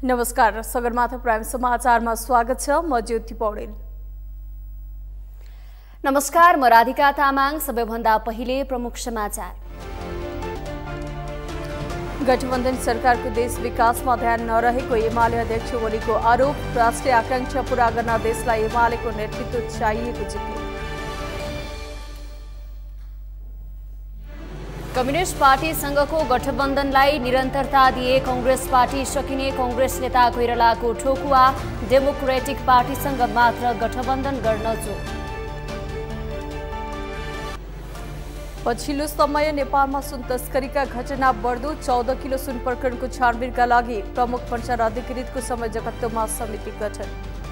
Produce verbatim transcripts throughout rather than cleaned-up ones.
नमस्कार, सगरमाथा प्राइम समाचारमा स्वागत छ। म ज्योति पौडेल। नमस्कार, म राधिका तामाङ। सबैभन्दा पहिले प्रमुख समाचार। गठबन्धन सरकारको देश विकासमा ध्यान नरहेको एमाले अध्यक्ष ओलीको आरोप। राष्ट्रिय आकांक्षा पूरा गर्न देशलाई एमालेको नेतृत्व चाहिएको जिकिर। कम्युनिस्ट पार्टीसँगको गठबन्धनलाई निरन्तरता दिए कांग्रेस पार्टी सकिने कांग्रेस नेता कोइरालाको ठोकुवा। डेमोक्रेटिक पार्टीसँग मात्र गठबन्धन गर्न जो। पछिल्लो समय नेपालमा सुन तस्करीका घटना बढ्दो। चौध किलो सुन प्रकरणको छानबिनका लागि प्रमुख पंचायत अधिकृतको संयोजकत्वमा समिति गठन।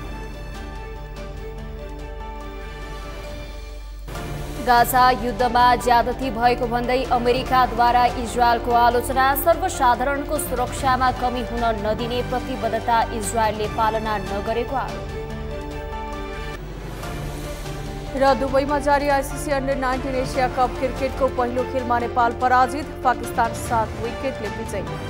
गाजा युद्धमा ज्यादती भएको भन्दै अमेरिकाद्वारा इजरायलको आलोचना। सर्वसाधारणको सुरक्षामा कमी हुन नदिने प्रतिबद्धता इजरायलले पालना नगरेको आरोप। र दुबईमा जारी ICC under nineteen Asia cup क्रिकेटको पहिलो खेलमा नेपाल पराजित। पाकिस्तान सात विकेटले विजयी।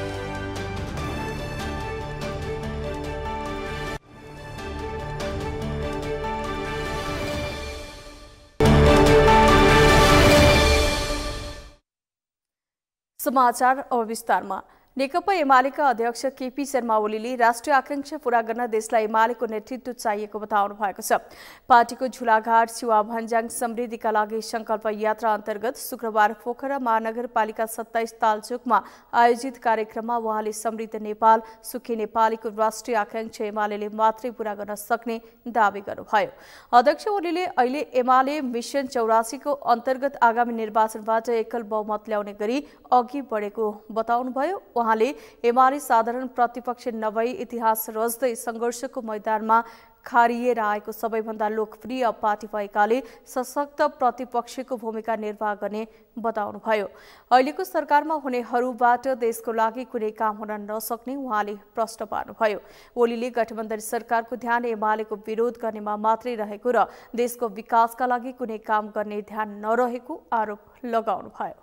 समाचार अब विस्तारमा। नेकपा एमालेका अध्यक्ष केपी शर्मा ओलीले राष्ट्रिय आकांक्षा पूरा गर्न देशलाई एमालेको नेतृत्व चाहिएको बताउनु भएको छ। पार्टीको झुलाघाट सिवा भन्ज्याङ समृद्धिका लागि संकल्प यात्रा अन्तर्गत शुक्रबार पोखरा महानगरपालिका सत्ताइस तालचोकमा आयोजित कार्यक्रममा उहाँले समृद्ध नेपाल सुखी नेपालीको राष्ट्रिय आकांक्षा एमाले मात्रै पूरा गर्न सक्ने दावी गर्नुभयो। अध्यक्ष ओलीले अहिले एमाले मिशन चौरासीको अन्तर्गत आगामी निर्वाचनबाट एकल बहुमत ल्याउने गरी अघि बढेको बताउनुभयो। उहाँले एमाले साधारण प्रतिपक्ष नभई इतिहास रच्दै संघर्षको मैदानमा खारिएर आएको सबैभन्दा लोकप्रिय पार्टी भएकाले सशक्त प्रतिपक्षको भूमिका निर्वाह गर्ने बताउनुभयो। अहिलेको सरकारमा हुनेहरूबाट देशको लागि कुनै काम हुन नसक्ने उहाँले प्रश्न पार्नुभयो। ओलीले गठबन्धन सरकारको ध्यान एमालेको विरोध गर्नेमा मात्रै रहेको र देशको विकासका लागि कुनै काम गर्ने ध्यान नरहेको आरोप लगाउनुभयो।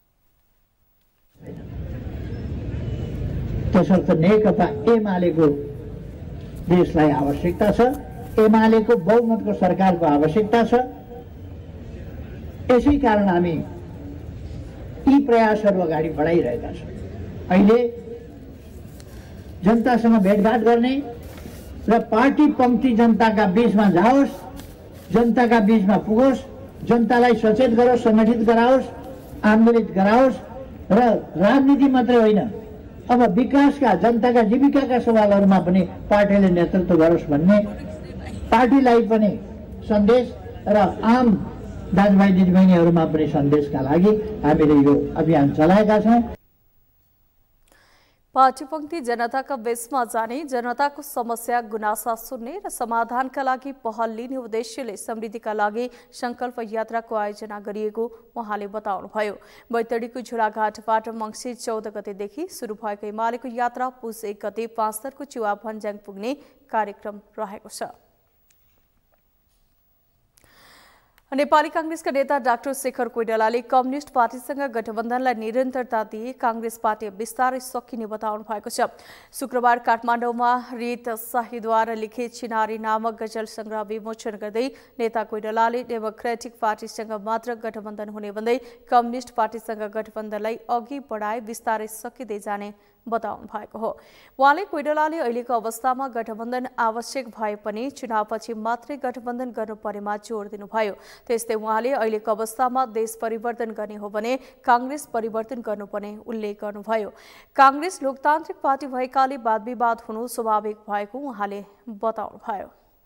त्यसर्थ नेकपा एमालेको देशलाई आवश्यकता छ, एमालेको बहुमतको सरकारको आवश्यकता छ। यसै कारण हामी यी प्रयासहरू अगाडि बढाइरहेका छौँ। अहिले जनतासँग भेटघाट गर्ने र पार्टी पंक्ति जनताका बीचमा जाओस्, जनताका बीचमा पुगोस्, जनतालाई सचेत गरोस्, सङ्गठित गराओस्, आन्दोलित गराओस् र राजनीति मात्रै होइन, अब विकासका जनताका जीविकाका सवालहरूमा पनि पार्टीले नेतृत्व गरोस् भन्ने पार्टीलाई पनि सन्देश र आम दाजुभाइ दिदीबहिनीहरूमा पनि सन्देशका लागि हामीले यो अभियान चलाएका छौँ। पार्टी पंक्ति जनताका बीचमा जाने, जनताको समस्या गुनासा सुन्ने र समाधानका लागि पहल लिने उद्देश्यले समृद्धिका लागि संकल्प यात्राको आयोजना गरिएको उहाँले बताउनुभयो। बैतडीको झुलाघाटबाट मङ्सिर चौध गतेदेखि सुरु भएको एमालेको यात्रा पुस एक गते पाँचथरको चिवा भन्ज्याङ पुग्ने कार्यक्रम रहेको छ। नेपाली कांग्रेसका नेता डाक्टर शेखर कोइरालाले कम्युनिस्ट पार्टीसँग गठबन्धनलाई निरन्तरता दिए कांग्रेस पार्टी बिस्तारै सकिने बताउनु भएको छ। शुक्रबार काठमाडौँमा रीत शाहीद्वारा लिखित चिनारी नामक गजल संग्रह विमोचन गर्दै नेता कोइरालाले डेमोक्रेटिक पार्टीसँग मात्र गठबन्धन हुने भन्दै कम्युनिस्ट पार्टीसँग गठबन्धनलाई अघि बढाए बिस्तारै सकिँदै जाने बताउनु भएको हो। उहाँले कोइरालाले अहिलेको अवस्थामा गठबन्धन आवश्यक भए पनि चुनावपछि मात्रै गठबन्धन गर्नुपर्नेमा जोड दिनुभयो। त्यस्तै उहाँले अहिलेको अवस्थामा देश परिवर्तन गर्ने हो भने कांग्रेस परिवर्तन गर्नुपर्ने उल्लेख गर्नुभयो। कांग्रेस लोकतान्त्रिक पार्टी भएकाले वाद विवाद हुनु स्वाभाविक भएको उहाँले बताउनुभयो।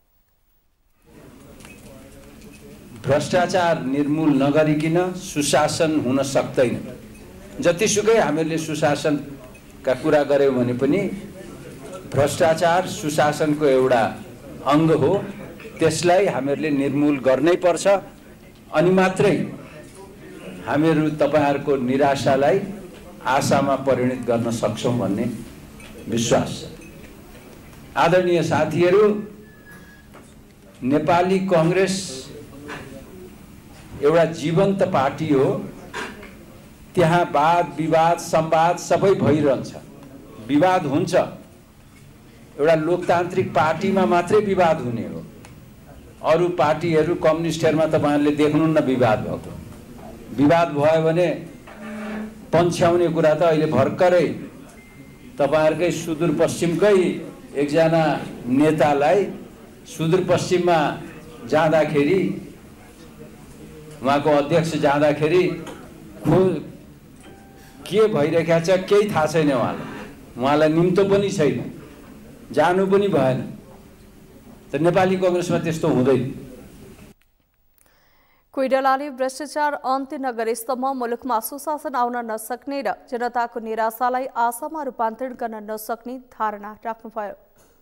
भ्रष्टाचार निर्मूल नगरिकन सुशासन हुन सक्दैन। जतिसुकै हामीले सुशासन का कुरा गर्यौं भने पनि भ्रष्टाचार सुशासनको एउटा अंग हो। त्यसलाई हामीहरूले निर्मूल गर्नै पर्छ। अनि मात्रै हामीहरू तपाईहरुको निराशालाई आशामा परिणत गर्न सक्छौं भन्ने विश्वास छ। आदरणीय साथीहरू, नेपाली कांग्रेस एउटा जीवन्त पार्टी हो। त्यहाँ वाद विवाद संवाद सबै भइरहन्छ। विवाद हुन्छ एउटा लोकतान्त्रिक पार्टीमा मात्रै विवाद हुने हो। अरू पार्टीहरू कम्युनिस्टहरूमा तपाईहरुले देख्नुहुन्न विवाद भएको। विवाद भयो भने पन्छ्याउने कुरा त अहिले भर्खरै तपाईहरुकै सुदूरपश्चिमकै एकजना नेतालाई सुदूरपश्चिममा जाँदाखेरि उहाँको अध्यक्ष जाँदाखेरि खो के भइरहेको छ केही थाहा छैन उहाँलाई उहाँलाई निम्तो पनि छैन जानु पनि भएन। त नेपाली कांग्रेसमा त्यस्तो हुँदैन। कोइरालाले भ्रष्टाचार अन्त्य नगरेसम्म मुलुकमा सुशासन आउन नसक्ने र जनताको निराशालाई आशामा रूपान्तरण गर्न नसक्ने धारणा राख्नुभयो।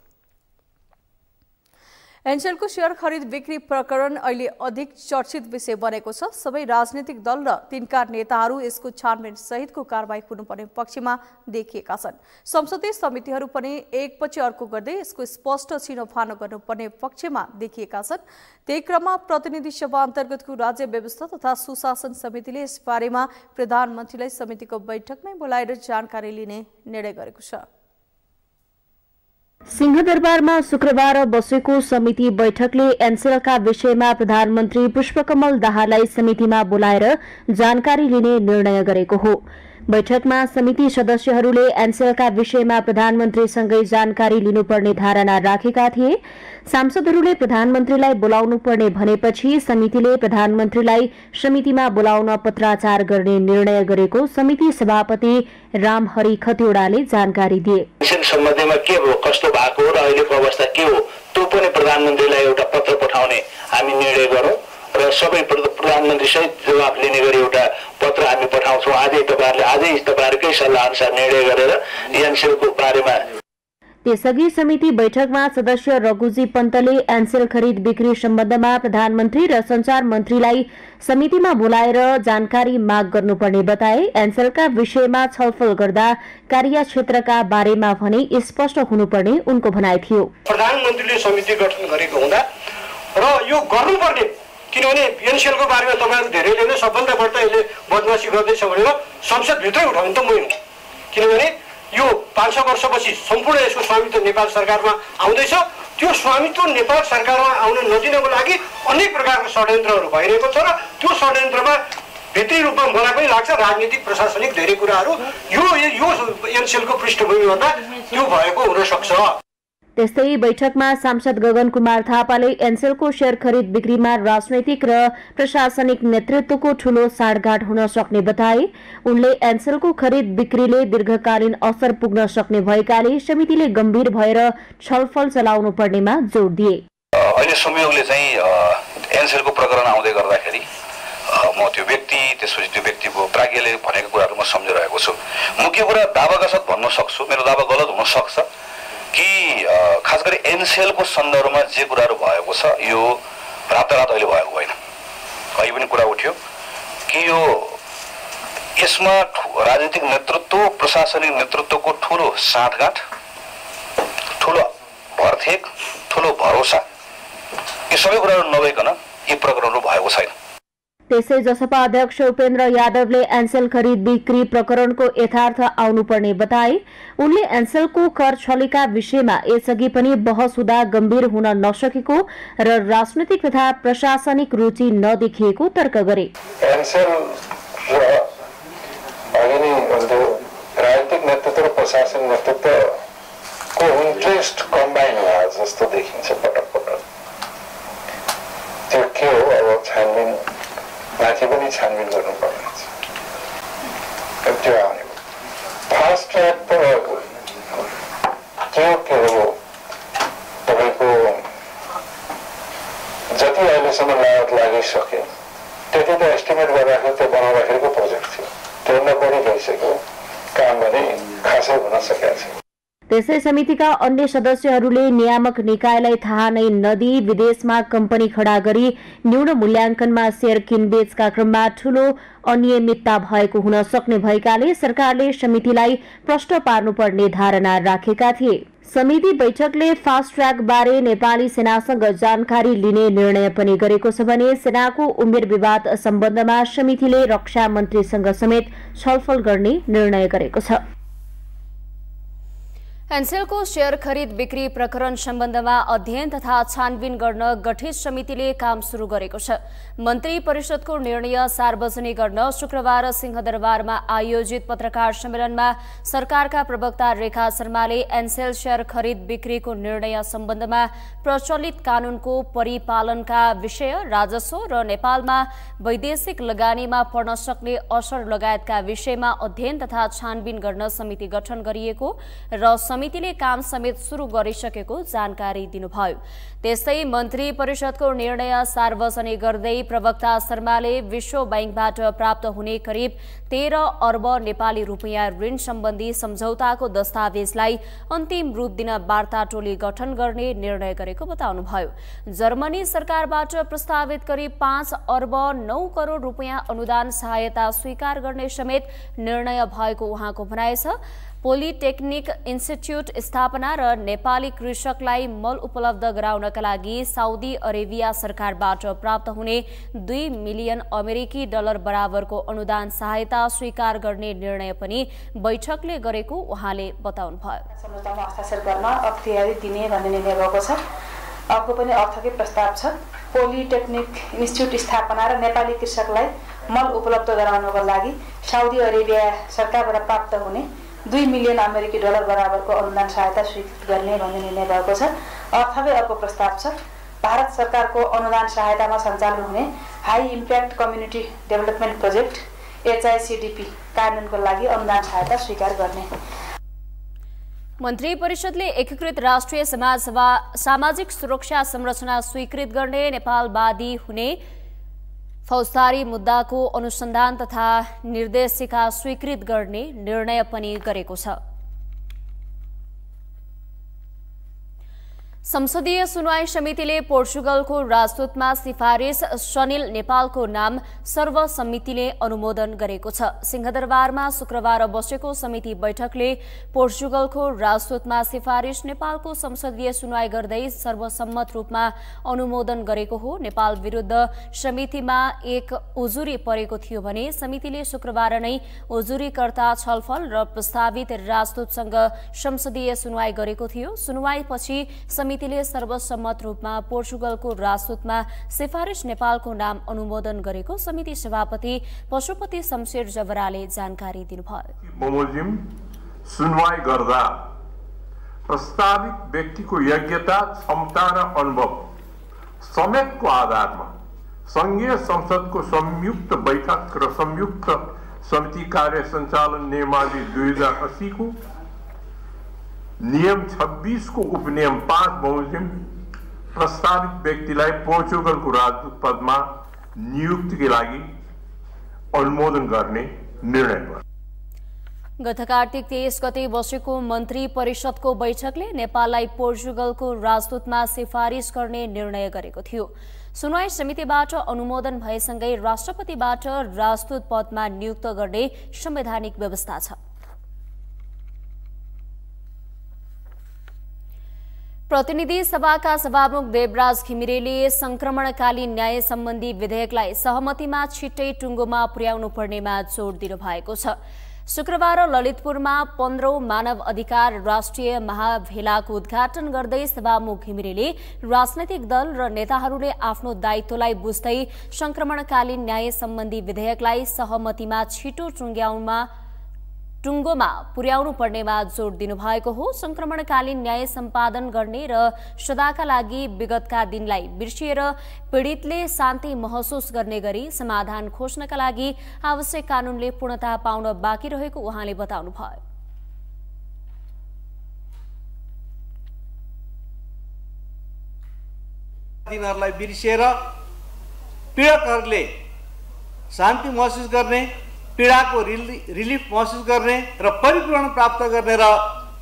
एनसेलको शेयर खरिद बिक्री प्रकरण अहिले अधिक चर्चित विषय बनेको छ। सबै राजनीतिक दल र तिनका नेताहरू यसको छानबिन सहितको कारबाही हुनुपर्ने पक्षमा देखिएका छन्। संसदीय समितिहरू पनि एकपछि अर्को गर्दै यसको स्पष्ट छिनोफानो गर्नुपर्ने पक्षमा देखिएका छन्। त्यही क्रममा प्रतिनिधि सभा अन्तर्गतको राज्य व्यवस्था तथा सुशासन समितिले यसबारेमा प्रधानमन्त्रीलाई समितिको बैठकमै बोलाएर जानकारी लिने निर्णय गरेको छ। सिंहदरबारमा शुक्रबार बसेको समिति बैठकले एनसेलका विषयमा प्रधानमन्त्री पुष्पकमल दाहाललाई समितिमा बोलाएर जानकारी लिने निर्णय गरेको हो। बैठकमा समिति सदस्यहरूले एनसेलका विषयमा प्रधानमन्त्रीसँगै जानकारी लिनुपर्ने धारणा राखेका थिए। सांसदहरूले प्रधानमन्त्रीलाई बोलाउनु पर्ने भनेपछि समितिले प्रधानमन्त्रीलाई समितिमा बोलाउन पत्राचार गर्ने निर्णय गरेको समिति सभापति रामहरि खतिवड़ाले जानकारी दिए। सम्बन्धमा के हो कस्तो भएको र अहिलेको अवस्था के हो त्यो पनि प्रधानमन्त्रीलाई एउटा पत्र पठाउने हामी निर्णय गरौँ र सबै प्रधानमन्त्री सहित जवाफ लिने गरी एउटा पत्र हामी पठाउँछौँ। आजै तपाईहरुले आजै तपाईहरुकै सल्लाह अनुसार निर्णय गरेर एनसेलको बारेमा। त्यसअघि समिति बैठकमा सदस्य रघुजी पन्तले एनसेल खरिद बिक्री सम्बन्धमा प्रधानमन्त्री र संचार मन्त्रीलाई समितिमा बोलाएर जानकारी माग गर्नुपर्ने बताए। एनसेलका विषयमा छलफल गर्दा कार्यक्षेत्रका बारेमा भने स्पष्ट हुनुपर्ने उनको भनाइ थियो। प्रधानमन्त्रीले समिति गठन गरेको हुँदा र यो गर्नुपर्ने किनभने एनसेलको बारेमा तपाईहरु धेरैले नै सबभन्दा बढ्ता यसले बदमासी गर्दैछ भनेर संसदभित्रै उठाउनु त म हुँ। किनभने यो पाँच छ वर्षपछि सम्पूर्ण यसको स्वामित्व नेपाल सरकारमा आउँदैछ। त्यो स्वामित्व नेपाल सरकारमा आउन नदिनको लागि अनेक प्रकारको षड्यन्त्रहरू भइरहेको छ र त्यो षड्यन्त्रमा भित्री रूपमा मलाई पनि लाग्छ राजनीतिक प्रशासनिक धेरै कुराहरू यो यो एनसेलको पृष्ठभूमिमा त्यो भएको हुन सक्छ। त्यस्तै बैठकमा सांसद गगन कुमार थापाले एनसेलको शेयर खरिद बिक्रीमा राजनैतिक र प्रशासनिक नेतृत्वको ठूलो साँठगाँठ हुन सक्ने बताए। उनले एनसेलको खरिद बिक्रीले दीर्घकालीन असर पुग्न सक्ने भएकाले समितिले गम्भीर भएर छलफल चलाउनु पर्नेमा जोड दिए। अहिले संयोगले चाहिँ एनसेलको प्रकरण आउँदै गर्दाखेरि म त्यो व्यक्ति त्यसपछि त्यो व्यक्तिको प्राज्ञले भनेको कुराहरू म सम्झिरहेको छु। मुख्य कुरा दावाका साथ भन्न सक्छु मेरो दावा गलत हुन सक्छ कि खास गरी एनसेलको सन्दर्भमा जे कुराहरू भएको छ यो रातारात अहिले भएको होइन। कहीँ पनि कुरा उठ्यो कि यो यसमा राजनीतिक नेतृत्व प्रशासनिक नेतृत्वको ठुलो साँठगाँठ ठुलो भरथेक ठुलो भरोसा यी सबै कुराहरू नभइकन यी प्रकरणहरू भएको छैन। त्यसै जसपा अध्यक्ष उपेन्द्र यादवले एनसेल खरिद बिक्री प्रकरणको यथार्थ आउनुपर्ने बताए। उनले एनसेलको कर छलेका विषयमा यसअघि पनि बहस हुँदा गम्भीर हुन नसकेको र राजनैतिक तथा प्रशासनिक रुचि नदेखिएको तर्क गरे। एनसेल राजनीतिक नेतृत्व र प्रशासनिक नेतृत्वको इन्ट्रेस्ट कम्बाइन भयो जस्तो देखिन्छ पटक पटक। त्यो के हो अब छानबिन माथि पनि छानबिन गर्नुपर्ने छ। त्यो आउने फास्ट ट्र्याक त त्यो के हो तपाईँको जति अहिलेसम्म लागत लागिसक्यो त्यति त एस्टिमेट गर्दाखेरि त्यो बनाउँदाखेरिको प्रोजेक्ट थियो। त्योभन्दा बढी भइसक्यो काम भने खासै हुन सकेको छैन। त्यसै समितिका अन्य सदस्यहरूले नियामक निकायलाई थाहा नै नदिई विदेशमा कम्पनी खडा गरी न्यून मूल्याङ्कनमा शेयर किनबेचका क्रममा ठूलो अनियमितता भएको हुन सक्ने भएकाले सरकारले समितिलाई प्रश्न पार्नुपर्ने धारणा राखेका थिए। समिति बैठकले फास्ट ट्र्याक बारे नेपाली सेनासँग जानकारी लिने निर्णय पनि गरेको छ भने सेनाको उमेर विवाद सम्बन्धमा समितिले रक्षा मन्त्रीसँग समेत छलफल गर्ने निर्णय गरेको छ। एनसेलको शेयर खरिद बिक्री प्रकरण सम्बन्धमा अध्ययन तथा छानबिन गर्न गठित समितिले काम सुरु गरेको छ। मन्त्री परिषदको निर्णय सार्वजनिक गर्न शुक्रबार सिंहदरबारमा आयोजित पत्रकार सम्मेलनमा सरकारका प्रवक्ता रेखा शर्माले एनसेल शेयर खरिद बिक्रीको निर्णय सम्बन्धमा प्रचलित कानूनको परिपालनका विषय, राजस्व र नेपालमा वैदेशिक लगानीमा पर्न सक्ने असर लगायतका विषयमा अध्ययन तथा छानबिन गर्न समिति गठन गरिएको र समितिले काम समेत सुरु गरिसकेको जानकारी दिनुभयो। त्यस्तै मन्त्री परिषदको निर्णय सार्वजनिक गर्दै प्रवक्ता शर्माले विश्व बैंकबाट प्राप्त हुने करिब तेह्र अर्ब नेपाली रुपियाँ ऋण सम्बन्धी सम्झौताको दस्तावेजलाई अन्तिम रूप दिन वार्ता टोली गठन गर्ने निर्णय गरेको बताउनुभयो। जर्मनी सरकारबाट प्रस्तावित करिब पाँच अर्ब नौ करोड़ रुपियाँ अनुदान सहायता स्वीकार गर्ने समेत निर्णय भएको उहाँको भनाइ छ। पोलिटेक्निक इन्स्टिच्युट स्थापना र नेपाली कृषकलाई मल उपलब्ध गराउनका लागि साउदी अरेबिया सरकारबाट प्राप्त हुने दुई मिलियन अमेरिकी डलर बराबरको अनुदान सहायता स्वीकार गर्ने निर्णय पनि बैठकले गरेको उहाँले बताउनुभयो। सम्झौतामा हस्ताक्षर गर्न अख्तियारी दिने भन्ने निर्णय भएको छ। अर्को पनि अर्थकै प्रस्ताव छ। पोलिटेक्निक इन्स्टिच्युट स्थापना र नेपाली कृषकलाई मल उपलब्ध गराउनको लागि साउदी अरेबिया सरकारबाट प्राप्त हुने दुई मिलियन अमेरिकी डलर बराबरको अनुदान सहायता स्वीकृत गर्ने भन्ने निर्णय भएको छ। अर्थकै अर्को प्रस्ताव छ। भारत सरकारको अनुदान सहायतामा सञ्चालन हुने high impact community development project HICDP कार्यान्वयनको लागि अनुदान सहायता स्वीकार गर्ने। मन्त्री परिषदले एकीकृत राष्ट्रिय समाजसभा सामाजिक सुरक्षा संरचना स्वीकृत गर्ने नेपालवादी हुने फौजदारी मुद्दाको अनुसन्धान तथा निर्देशिका स्वीकृत गर्ने निर्णय पनि गरेको छ। संसदीय सुनवाई समितिले पोर्चुगलको राजदूतमा सिफारिस सनिल नेपालको नाम सर्वसम्मतिले अनुमोदन गरेको छ। सिंहदरबारमा शुक्रबार बसेको समिति बैठकले पोर्चुगलको राजदूतमा सिफारिस नेपालको संसदीय सुनवाई गर्दै सर्वसम्मत रूपमा अनुमोदन गरेको हो। नेपाल विरुद्ध समितिमा एक उजुरी परेको थियो भने समितिले शुक्रबार नै उजुरीकर्ता छलफल र प्रस्तावित राजदूतसँग संसदीय सुनवाई गरेको थियो। सुनवाईपछि समितिले सर्वसम्मत रूपमा पोर्चुगलको राजदूतमा सिफारिस नेपालको नाम अनुमोदन गरेको समिति सभापति पशुपति शमशेर जबराले जानकारी दिनुभयो। बमोजिम सुनवाई गर्दा प्रस्तावित व्यक्तिको योग्यता, क्षमता र अनुभव समेतको आधारमा संघीय संसदको संयुक्त बैठक र संयुक्त समिति कार्य सञ्चालन नियमावली दुई हजार अस्सी को नियम छब्बीस को उपनियम पाँच बमोजिम प्रस्तावित व्यक्तिलाई पोर्चुगलको राजदूत पदमा नियुक्तिका लागि अनुमोदन गर्ने निर्णय भयो। गत कार्तिक तेइस गते बसेको मन्त्री परिषदको बैठकले नेपाललाई पोर्चुगलको राजदूतमा सिफारिस गर्ने निर्णय गरेको थियो। सुनवाई समितिबाट अनुमोदन भएसँगै राष्ट्रपतिबाट राजदूत पदमा नियुक्त गर्ने संवैधानिक व्यवस्था छ। प्रतिनिधि सभाका सभामुख देवराज घिमिरेले संक्रमणकालीन न्याय सम्बन्धी विधेयकलाई सहमतिमा छिट्टै टुङ्गोमा पुर्याउनु पर्नेमा जोड दिनुभएको छ। शुक्रबार ललितपुरमा पन्ध्रौं मानव अधिकार राष्ट्रिय महाभेलाको उद्घाटन गर्दै सभामुख घिमिरेले राजनैतिक दल र नेताहरूले आफ्नो दायित्वलाई बुझ्दै संक्रमणकालीन न्याय सम्बन्धी विधेयकलाई सहमतिमा छिटो टुङ्ग्याउनमा टुङ्गोमा पुर्याउनु पर्नेमा जोड दिनुभएको हो। संक्रमणकालीन न्याय सम्पादन गर्ने र सदाका लागि विगतका दिनलाई बिर्सिएर पीडितले शान्ति महसुस गर्ने गरी समाधान खोज्नका लागि आवश्यक कानूनले पूर्णता पाउन बाँकी रहेको उहाँले बताउनुभयो। दिनहरूलाई बिर्सिएर पीडकहरूले शान्ति महसुस गर्ने, पीडाको रिलिफ महसुस गर्ने र परिपूर्ण प्राप्त गर्ने र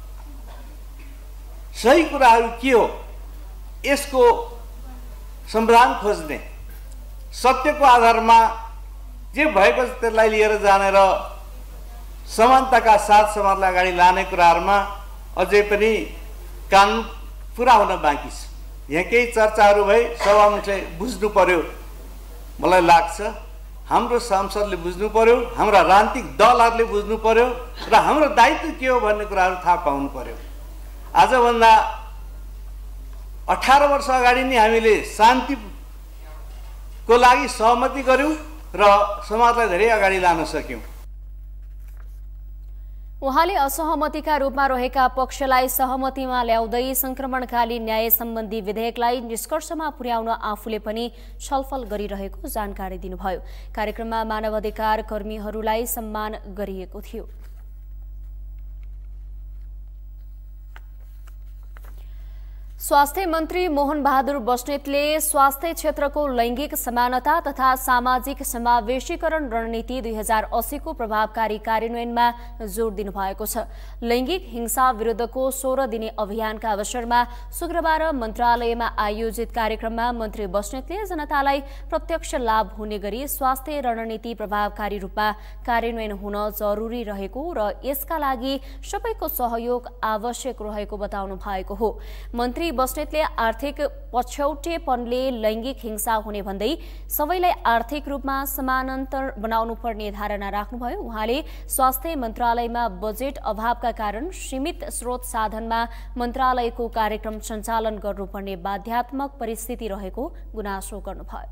सही कुराहरू के हो यसको समाधान खोज्ने, सत्यको आधारमा जे भएको छ त्यसलाई लिएर जाने र समानताका साथ समाजलाई अगाडि लाने कुराहरूमा अझै पनि कानुन पुरा हुन बाँकी छ। यहाँ केही चर्चाहरू भए सभामुखले बुझ्नु पर्यो, मलाई लाग्छ हाम्रो सांसदले बुझ्नु पर्यो, हाम्रा राजनीतिक दलहरूले बुझ्नु पर्यो र हाम्रो दायित्व के हो भन्ने कुराहरू थाहा पाउनु पर्यो। आजभन्दा अठार वर्ष अगाडि नै हामीले शान्तिको लागि सहमति गर्यौं र समाजलाई धेरै अगाडि लान सक्यौं। उहाँले असहमतिका रूपमा रहेका पक्षलाई सहमतिमा ल्याउँदै संक्रमणकालीन न्याय सम्बन्धी विधेयकलाई निष्कर्षमा पुर्याउन आफूले पनि छलफल गरिरहेको जानकारी दिनुभयो। कार्यक्रममा मानवाधिकार कर्मीहरूलाई सम्मान गरिएको थियो। स्वास्थ्य मन्त्री मोहन बहादुर बस्नेतले स्वास्थ्य क्षेत्रको लैंगिक समानता तथा सामाजिक समावेशीकरण रणनीति दुई हजार अस्सी को प्रभावकारी कार्यान्वयनमा जोड़ दिनुभएको छ। लैंगिक हिंसा विरुद्धको सोह्र दिने अभियानका अवसरमा शुक्रबार मन्त्रालयमा आयोजित कार्यक्रममा मन्त्री बस्नेतले जनतालाई प्रत्यक्ष लाभ हुने गरी स्वास्थ्य रणनीति प्रभावकारी रूपमा कार्यान्वयन हुन जरुरी रहेको र यसका लागि सबैको सहयोग आवश्यक रहेको बताउनु भएको हो। मन्त्री बस्नेतले आर्थिक पछौटेपनले लैंगिक हिंसा हुने भन्दै सबैलाई आर्थिक रूपमा समानान्तर बनाउनु पर्ने धारणा राख्नुभयो। उहाँले स्वास्थ्य मन्त्रालयमा बजेट अभावका कारण सीमित स्रोत साधनमा मन्त्रालयको कार्यक्रम सञ्चालन गर्नुपर्ने बाध्यात्मक परिस्थिति रहेको गुनासो गर्नुभयो।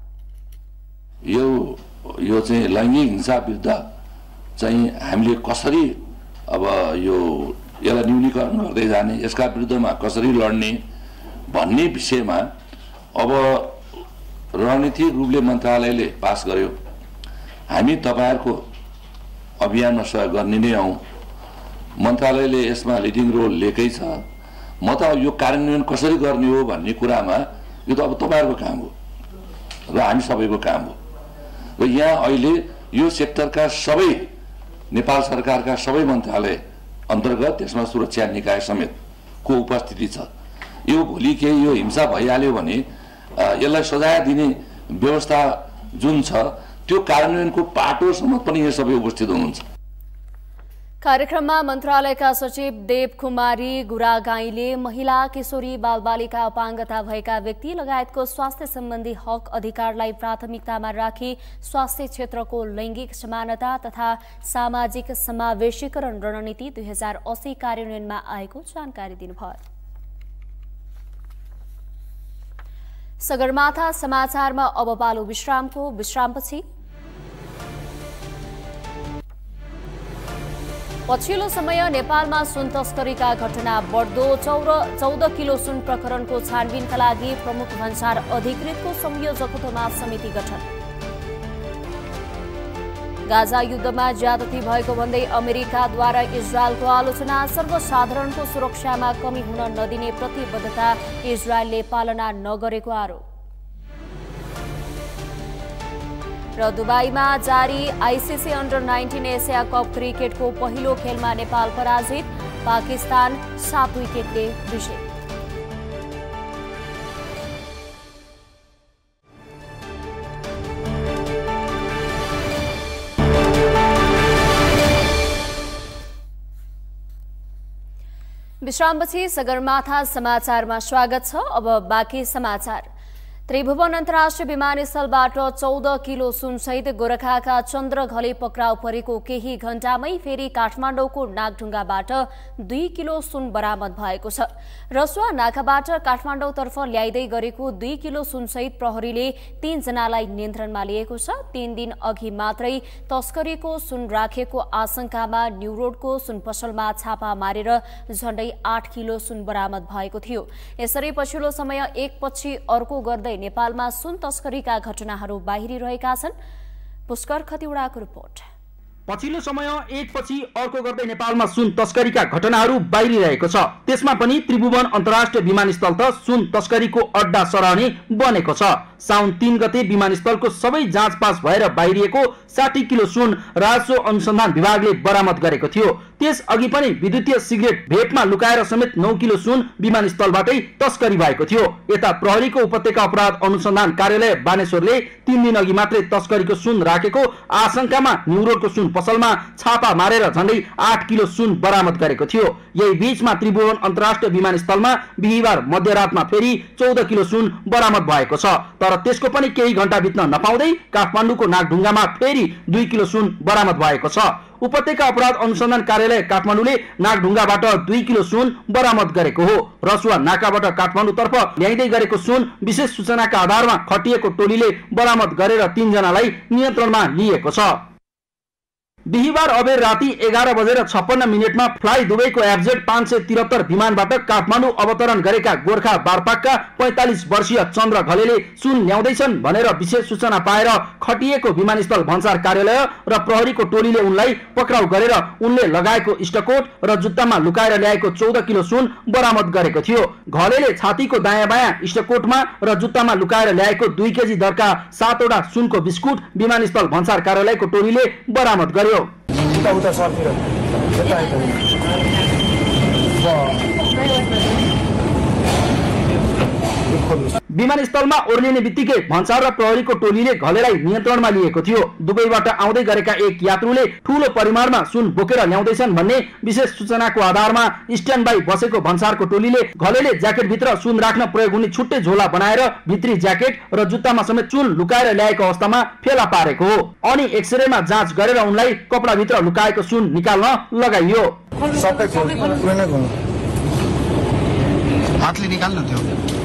यो यो चाहिँ लैंगिक हिंसा विरुद्ध चाहिँ हामीले कसरी अब यो यसलाई न्यूनीकरण गर्दै जाने, यसका विरुद्धमा कसरी लड्ने भन्ने विषयमा अब रणनीतिक रूपले मन्त्रालयले पास गर्यो। हामी तपाईहरुको अभियानमा सहयोग गर्ने नै हौं। मन्त्रालयले यसमा लिडिङ रोल लिएकै छ। म त यो कार्यान्वयन कसरी गर्ने हो भन्ने कुरामा यो त अब तपाईहरुको काम हो र हामी सबैको काम हो। र यहाँ अहिले यो सेक्टरका सबै नेपाल सरकारका सबै मन्त्रालय अन्तर्गत त्यसमा सुरक्षा निकाय समेत को उपस्थिति छ। यो भोलि के यो हिंसा भइहाल्यो भने यसलाई सजाय दिने व्यवस्था जुन छ त्यो कार्यान्वयनको पाटोसम्म पनि यो सबै उपस्थित हुनुहुन्छ। कार्यक्रममा मन्त्रालयका सचिव देव कुमारी गुरागाईले महिला, किशोरी, बालबालिका, अपाङ्गता भएका व्यक्ति लगायतको स्वास्थ्य सम्बन्धी हक अधिकारलाई प्राथमिकतामा राखी स्वास्थ्य क्षेत्रको लैंगिक समानता तथा सामाजिक समावेशीकरण रणनीति दुई हजार अस्सी कार्यान्वयनमा आएको जानकारी दिनुभयो। सगरमाथा समाचारमा अब पालो विश्रामको। विश्रामपछि पछिल्लो समय नेपालमा सुन तस्करीका घटना बढ्दो चौध किलो सुन प्रकरणको छानबिनका लागि प्रमुख भन्सार अधिकृतको संयोजकत्वमा समिति गठन। गाजा युद्धमा ज्यादती भएको भन्दै अमेरिकाद्वारा इजरायलको आलोचना। सर्वसाधारणको सुरक्षामा कमी हुन नदिने प्रतिबद्धता इजरायलले पालना नगरेको आरोप। र दुबईमा जारी ICC under nineteen Asia cup क्रिकेटको पहिलो खेलमा नेपाल पराजित। पाकिस्तान सात विकेटले विजय। विश्रामपछि सगरमाथा समाचारमा स्वागत छ। अब बाँकी समाचार। त्रिभुवन अन्तर्राष्ट्रिय विमानस्थलबाट चौध किलो सुनसहित गोरखाका चन्द्रघले पक्राउ परेको केही घण्टामै फेरि काठमाडौँको नागढुङ्गाबाट दुई किलो सुन बरामद भएको छ। रसुवा नाकाबाट काठमाडौँतर्फ ल्याइदै गरेको दुई किलो सुनसहित प्रहरीले तीनजनालाई नियन्त्रणमा लिएको छ। तीन दिन अघि मात्रै तस्करीको सुन राखेको आशंकामा न्यू रोडको सुन पसलमा छापा मारेर झण्डै आठ किलो सुन बरामद भएको थियो। यसरी पछिल्लो समय एकपछि अर्को गर्दै नेपालमा सुन तस्करीका घटनाहरू बाहिरिरहेका छन्। पुष्कर खतिवडाको रिपोर्ट। पछिल्लो समय एकपछि अर्को गर्दै नेपालमा सुन तस्करीका घटनाहरू बाहिरिरहेको छ। त्यसमा पनि त्रिभुवन अन्तर्राष्ट्रिय विमानस्थल त सुन तस्करीको अड्डा सरहने बनेको छ। साउन तीन गते विमानस्थलको सबै जाँचपास भएर बाहिरिएको साठी किलो सुन राजस्व अनुसन्धान विभागले बरामद गरेको थियो। त्यस अघि पनि विद्युतीय सिगरेट भेटमा लुकाएर समेत नौ किलो सुन विमानस्थलबाटै तस्करी भएको थियो। यता प्रहरीको उपत्यका अपराध अनुसन्धान कार्यालय बानेश्वरले तीन दिन अघि मात्रै तस्करीको सुन राखेको आशंकामा न्यू रोडको सुन पसलमा छापा मारेर झण्डै आठ किलो सुन बरामद गरेको थियो। यही बीचमा त्रिभुवन अन्तर्राष्ट्रिय विमानस्थलमा बिहिबार मध्यरातमा फेरि चौध किलो सुन बरामद भएको छ। तर तर त्यसको पनि केही घण्टा बित्न नपाउँदै काठमाडौँको नागढुङ्गामा फेरि दुई किलो सुन बरामद भएको छ। उपत्यका अपराध अनुसन्धान कार्यालय काठमाडौँले नागढुङ्गाबाट दुई किलो सुन बरामद गरेको हो। रसुवा नाकाबाट काठमाडौँतर्फ ल्याइँदै गरेको सुन विशेष सूचनाका आधारमा खटिएको टोलीले बरामद गरेर तीनजनालाई नियन्त्रणमा लिएको छ। बिहिबार अबेर राति एघार बजेर छप्पन्न मिनटमा फ्लाइ दुबईको एफजेड पाँच सय त्रिहत्तर विमानबाट काठमाडौँ अवतरण गरेका गोर्खा बारपाकका पैंतालिस वर्षीय चन्द्र घलेले सुन ल्याउँदैछन् भनेर विशेष सूचना पाएर खटिएको विमानस्थल भन्सार कार्यालय र प्रहरीको टोलीले उनलाई पक्राउ गरेर उनले लगाएको इस्टकोट र जुत्तामा लुकाएर ल्याएको चौध किलो सुन बरामद गरेको थियो। घलेले छातीको दायाँ बायाँ इस्टकोटमा र जुत्तामा लुकाएर ल्याएको दुई केजी दरका सातवटा सुनको बिस्कुट विमानस्थल भन्सार कार्यालयको टोलीले बरामद गर्यो। उता उता सर्तिर विमानस्थलमा ओर्लिने बित्तिकै भन्सार र प्रहरीको टोलीले घलेलाई नियन्त्रणमा लिएको थियो। दुबईबाट आउँदै गरेका एक यात्रुले ठूलो परिमाणमा सुन बोकेर ल्याउँदैछन् भन्ने विशेष सूचनाको आधारमा स्ट्यान्ड बाई बसेको भन्सारको टोलीले घलेले ज्याकेटभित्र सुन राख्न प्रयोग हुने छुट्टै झोला बनाएर भित्री ज्याकेट र जुत्तामा समेत सुन लुकाएर ल्याएको अवस्थामा फेला पारेको हो। अनि एक्सरेमा जाँच गरेर उनलाई कपडाभित्र लुकाएको सुन निकाल्न लगाइयो। सबै हातले निकाल्नु थियो।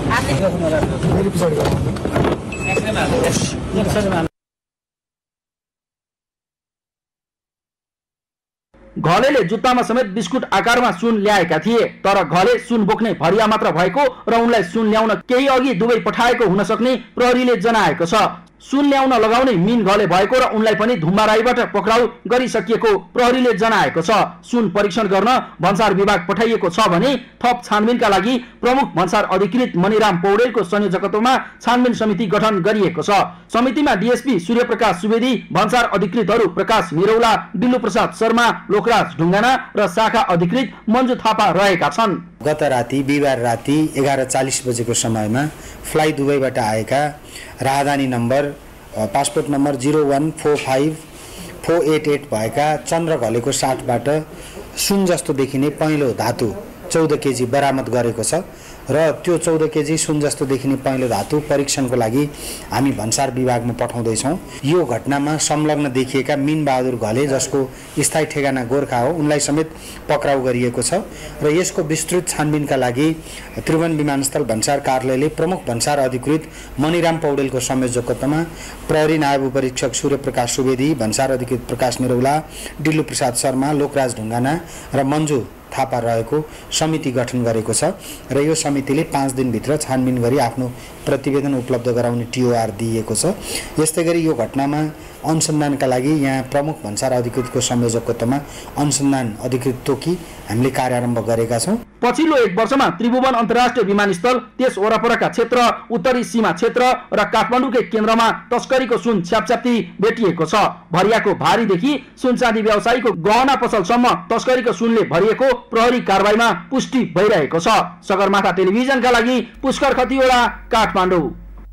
घलेले जुत्तामा समेत बिस्कुट आकारमा सुन ल्याएका थिए, तर घले सुन बोक्ने भरिया मात्र भएको र उनलाई सुन ल्याउन केही अघि दुबई पठाएको हुन सक्ने प्रहरीले जनाएको छ। सुन ल्याउन लगाउने मिन घले भएको र उनलाई पनि धुम्बाराईबाट पक्राउ गरिसकिएको प्रहरीले जनाएको छ। सुन परीक्षण गर्न भन्सार विभाग पठाइएको छ भने थप छानबिनका लागि प्रमुख भन्सार अधिकृत मणिराम पौडेलको संयोजकत्वमा छानबिन समिति गठन गरिएको छ। समितिमा डीएसपी सूर्यप्रकाश सुवेदी, भन्सार अधिकृतहरू प्रकाश निरौला, डिल्लु प्रसाद शर्मा, लोकराज ढुङ्गाना र शाखा अधिकृत मन्जु थापा रहेका छन्। गत राति बिहिबार राति एघार चालिस बजेको समयमा फ्लाइ दुबईबाट आएका राजधानी number passport number zero one four five four eight eight भएका चन्द्र घलेको साथबाट सुन जस्तो देखिने पहेँलो धातु चौध केजी बरामद गरेको छ र त्यो चौध केजी सुन जस्तो देखिने पहेँलो धातु परीक्षणको लागि हामी भन्सार विभागमा पठाउँदैछौँ। यो घटनामा संलग्न देखिएका मिन बहादुर घले, जसको स्थायी ठेगाना गोर्खा हो, उनलाई समेत पक्राउ गरिएको छ र यसको विस्तृत छानबिनका लागि त्रिभुवन विमानस्थल भन्सार कार्यालयले प्रमुख भन्सार अधिकृत मणिराम पौडेलको संयोजकत्वमा प्रहरी नायब उपरीक्षक सूर्यप्रकाश सुवेदी, भन्सार अधिकृत प्रकाश निरौला, डिल्लु प्रसाद शर्मा, लोकराज ढुङ्गाना र मन्जु थापा रहेको समिति गठन गरेको छ र यो समितिले पाँच दिनभित्र छानबिन गरी आफ्नो प्रतिवेदन उपलब्ध गराउने टिओआर दिएको छ। यस्तै गरी यो घटनामा अनुसन्धानका लागि यहाँ प्रमुख भन्सार अधिकृतको संयोजकत्वमा अनुसन्धान अधिकृत तोकी हामीले कार्यारम्भ गरेका छौँ। पछिल्लो एक वर्षमा त्रिभुवन अन्तर्राष्ट्रिय विमानस्थल, त्यस वरपरका क्षेत्र, उत्तरी सीमा क्षेत्र र काठमाडौँकै केन्द्रमा तस्करीको सुन छ्यापछ्याप्ती भेटिएको छ। भरियाको भारीदेखि सुनचाँदी व्यवसायीको गहना पसलसम्म तस्करीको सुनले भरिएको प्रहरी कारबाहीमा पुष्टि भइरहेको छ। सगरमाथा टेलिभिजनका लागि पुष्कर खतिवडा, काठमाडौँ।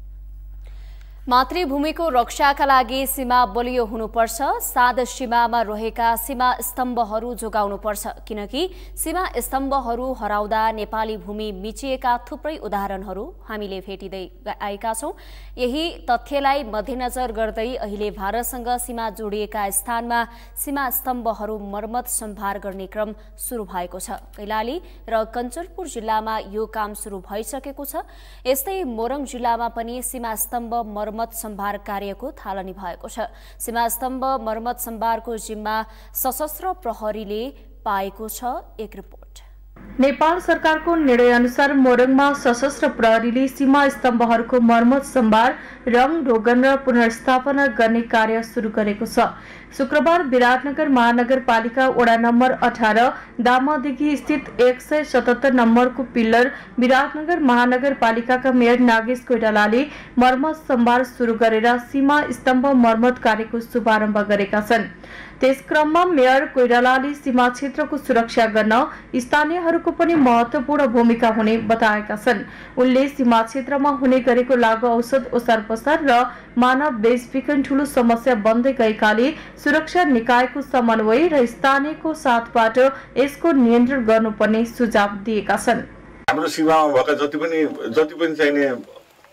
मातृभूमिको रक्षाका लागि सीमा बलियो हुनुपर्छ। साध सीमामा रहेका सीमा स्तम्भहरू जोगाउनुपर्छ, किनकि सीमा स्तम्भहरू हराउँदा नेपाली भूमि मिचिएका थुप्रै उदाहरणहरू हामीले भेटिँदै आएका छौँ। यही तथ्यलाई मध्यनजर गर्दै अहिले भारतसँग सीमा जोडिएका स्थानमा सीमा स्तम्भहरू मर्मत सम्भार गर्ने क्रम सुरु भएको छ। कैलाली र कञ्चनपुर जिल्लामा यो काम सुरु भइसकेको छ। यस्तै मोरङ जिल्लामा पनि सीमा स्तम्भ मर्मत सम्भार कार्यको थालनी भएको छ। सीमा स्तम्भ मर्मत सम्भारको जिम्मा सशस्त्र प्रहरीले पाएको छ। एक रिपोर्ट। नेपाल सरकारको निर्णय अनुसार मोरङमा सशस्त्र प्रहरीले सीमा स्तम्भहरूको मर्मत सम्भार, रङ रोगन र पुनर्स्थापना गर्ने कार्य सुरु गरेको छ। शुक्रबार विराटनगर महानगरपालिका वडा नम्बर अठारह दामादिघी स्थित एक सय सतहत्तर नम्बरको पिल्लर विराटनगर महानगरपालिकाका मेयर नागेश कोइरालाले मर्मत सम्भार सुरु गरेर सीमा स्तम्भ मर्मत कार्यको शुभारम्भ गरेका छन्। त्यस क्रममा मेयर कोइरालाले सीमा क्षेत्रको सुरक्षा गर्न स्थानीयहरूको पनि महत्वपूर्ण भूमिका हुने बताएका छन्। उनले सीमा क्षेत्रमा हुने गरेको लागु औषध ओसार पसार र मानव बेचबिखन ठूलो समस्या बन्दै गएकाले सुरक्षा निकायको समन्वय र स्थानीयको साथबाट यसको नियन्त्रण गर्नुपर्ने सुझाव दिएका छन्। हाम्रो सीमामा भएका जति पनि जति पनि चाहिने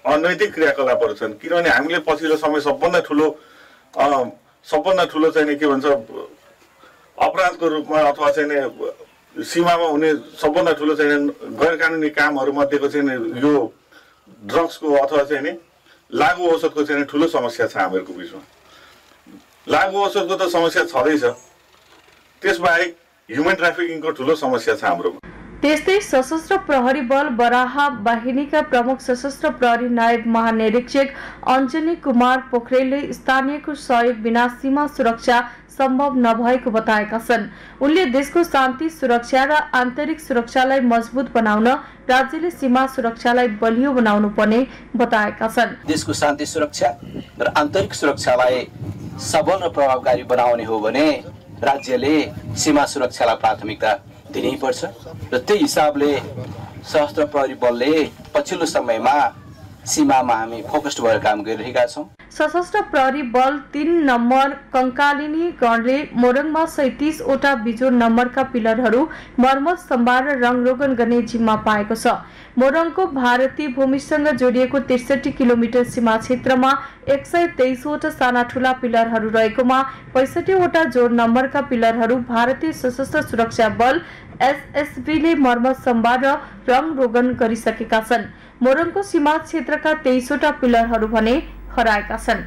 अनैतिक क्रियाकलापहरू छन्। किनभने हामीले पछिल्लो समय सबभन्दा ठुलो सबभन्दा ठुलो चाहिँ के भन्छ अपराधको रूपमा अथवा चाहिँ सीमामा हुने सबभन्दा ठुलो चाहिँ गैर कानुनी कामहरू मध्येको चाहिँ यो ड्रग्सको अथवा चाहिँ नि लागु औषधको चाहिँ ठुलो समस्या छ हामीहरूको बिचमा। लागु औषधको त समस्या छँदैछ, त्यसबाहेक ह्युमन ट्राफिकिङको ठुलो समस्या छ हाम्रोमा। त्यस्तै सशस्त्र प्रहरी बल बराहा बाहिनीका प्रमुख सशस्त्र प्रहरी नायब महानिरीक्षक अञ्जनी कुमार पोखरेलले स्थानीयको सहयोग बिना सीमा सुरक्षा सम्भव नभएको बताएका छन्। उनले देशको शान्ति सुरक्षा र आन्तरिक सुरक्षालाई मजबुत बनाउन राज्यले सीमा सुरक्षालाई बलियो बनाउनु पर्ने बताएका छन्। देशको शान्ति सुरक्षा र आन्तरिक सुरक्षालाई सबल र प्रभावकारी बनाउने हो भने राज्यले सीमा सुरक्षालाई प्राथमिकता दिनैपर्छ र त्यही हिसाबले सशस्त्र प्रहरी बलले पछिल्लो समयमा सीमामा हामी फोकस्ड भएर काम गरिरहेका छौँ। सशस्त्र प्रहरी बल तीन नम्बर कंकालिनी गणले मोरङमा सैतिस वटा बिजोड नम्बरका पिलरहरू मर्मत सम्भार र रङरोगन गर्ने जिम्मा पाएको छ। मोरङको भारतीय भूमिसँग जोडिएको त्रिसठी किलोमिटर सीमा क्षेत्रमा एक सय तेइस वटा साना ठूला पिलरहरू रहेकोमा पैंसठी वटा जोड नम्बरका पिलरहरू भारतीय सशस्त्र सुरक्षा बल एसएसबीले मर्मत सम्भार र रङरोगन गरिसकेका छन्। मोरङको सीमा क्षेत्रका तेइस वटा पिलरहरू भने हराएका छन्।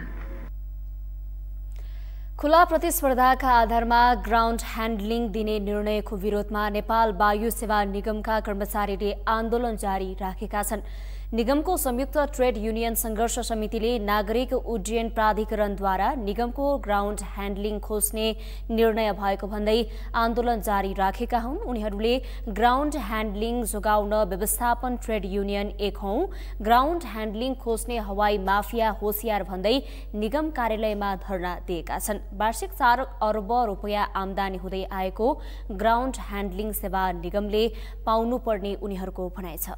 खुला प्रतिस्पर्धाका आधारमा ग्राउन्ड ह्यान्डलिङ दिने निर्णयको विरोधमा नेपाल वायु सेवा निगमका कर्मचारीले आन्दोलन जारी राखेका छन्। निगमको संयुक्त ट्रेड युनियन संघर्ष समितिले नागरिक उड्डयन प्राधिकरणद्वारा निगमको ग्राउन्ड ह्यान्डलिङ खोज्ने निर्णय भएको भन्दै आन्दोलन जारी राखेका हुन्। उनीहरूले ग्राउन्ड ह्यान्डलिङ जोगाउन व्यवस्थापन ट्रेड युनियन एक हौं, ग्राउन्ड ह्यान्डलिङ खोज्ने हवाई माफिया होसियार भन्दै निगम कार्यालयमा धरना दिएका छन्। वार्षिक चार अर्ब रुपियाँ आमदानी हुँदै आएको ग्राउन्ड ह्यान्डलिङ सेवा निगमले पाउनुपर्ने उनीहरूको भनाइ छ।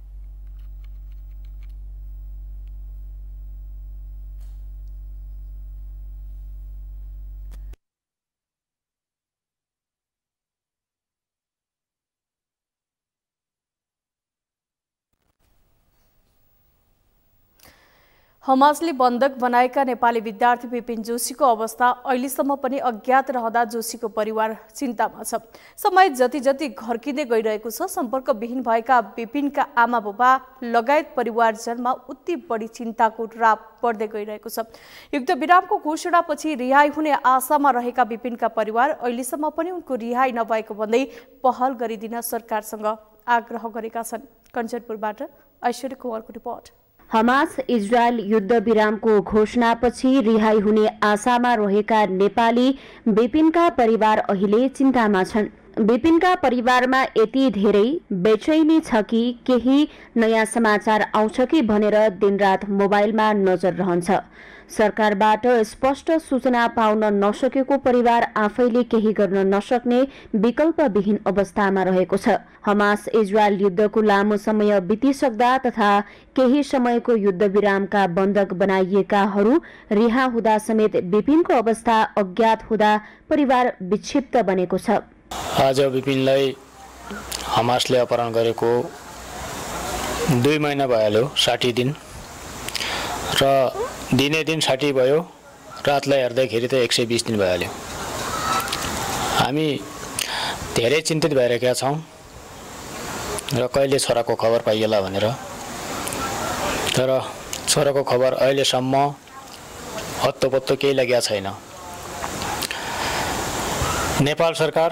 हमासले बन्धक बनाएका नेपाली विद्यार्थी विपिन जोशीको अवस्था अहिलेसम्म पनि अज्ञात रहँदा जोशीको परिवार चिन्तामा छ। समय जति जति घर्किँदै गइरहेको छ, सम्पर्कविहीन भएका विपिनका आमा बुबा लगायत परिवारजनमा उति बढी चिन्ताको राप बढ्दै गइरहेको छ। युद्ध विरामको घोषणापछि रिहाई हुने आशामा रहेका विपिनका परिवार अहिलेसम्म पनि उनको रिहाई नभएको भन्दै पहल गरिदिन सरकारसँग आग्रह गरेका छन्। कञ्चनपुरबाट ऐश्वर्य कुमारको रिपोर्ट। हमास इजरायल युद्ध विरामको घोषणापछि रिहाई हुने आशामा रहेका नेपाली विपिनका परिवार अहिले चिन्तामा छन्। विपिनका परिवारमा यति धेरै बेचैनी छ कि केही नयाँ समाचार आउँछ कि भनेर दिनरात मोबाइलमा नजर रहन्छ। सरकारबाट स्पष्ट सूचना पाउन नसकेको परिवार आफैले केही गर्न नसक्ने विकल्पविहीन अवस्थामा रहेको छ। हमास इजरायल युद्धको लामो समय बितिसक्दा तथा केही समयको युद्ध विरामका बन्धक बनाइएकाहरू रिहा हुँदा समेत विपिनको अवस्था अज्ञात हुँदा परिवार विक्षिप्त बनेको छ। आज विपिनलाई हमासले अपहरण गरेको दुई महिना भइहाल्यो, साठी दिन र दिने दिन साठी भयो, रातलाई हेर्दाखेरि त एक सय बिस दिन भइहाल्यो। हामी धेरै चिन्तित भइरहेका छौँ र कहिले छोराको खबर पाइएला भनेर, तर छोराको खबर अहिलेसम्म हत्तोपत्तो केही लागेको छैन। नेपाल सरकार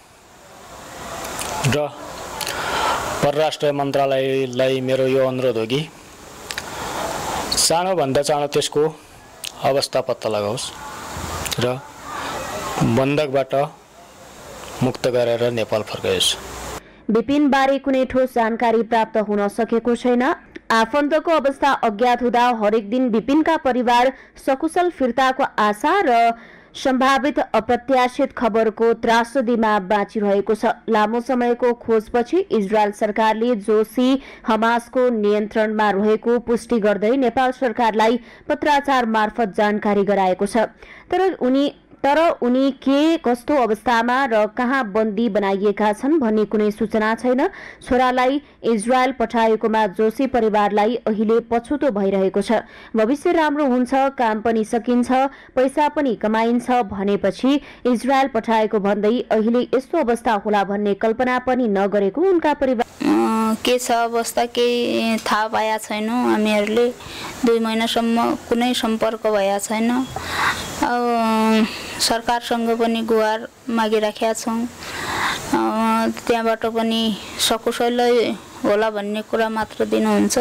र परराष्ट्र मन्त्रालयलाई मेरो यो अनुरोध हो कि चाँडोभन्दा चाँडो त्यसको अवस्था पत्ता लगाओस् र बन्धकबाट मुक्त गरेर नेपाल फर्काओस्। विपिन बारे कुनै ठोस जानकारी प्राप्त हुन सकेको छैन। आफन्तको अवस्था अज्ञात हुँदा हरेक दिन विपिनका परिवार सकुशल फिर्ताको आशा र सम्भावित अप्रत्याशित खबरको त्रासदीमा बाँचिरहेको छ। लामो समयको खोजपछि इजरायल सरकारले जोशी हमासको नियन्त्रणमा रहेको पुष्टि गर्दै नेपाल सरकारलाई पत्राचार मार्फत जानकारी गराएको छ। तर उनी तर उनी के कस्तो अवस्थामा र कहाँ बन्दी बनाइएका छन् भन्ने कुनै सूचना छैन। छोरालाई इजरायल पठाएकोमा जोशी परिवारलाई अहिले पछुतो भइरहेको छ। भविष्य राम्रो हुन्छ, काम पनि सकिन्छ, पैसा पनि कमाइन्छ भनेपछि इजरायल पठाएको भन्दै अहिले यस्तो अवस्था होला भन्ने कल्पना पनि नगरेको उनका परिवार के छ अवस्था केही थाहा पाएका छैनौँ। हामीहरूले दुई महिनासम्म कुनै सम्पर्क भएका छैन। अब सरकारसँग पनि गुहार मागिराखेका छौँ। त्यहाँबाट पनि सकुशल होला भन्ने कुरा मात्र दिनुहुन्छ।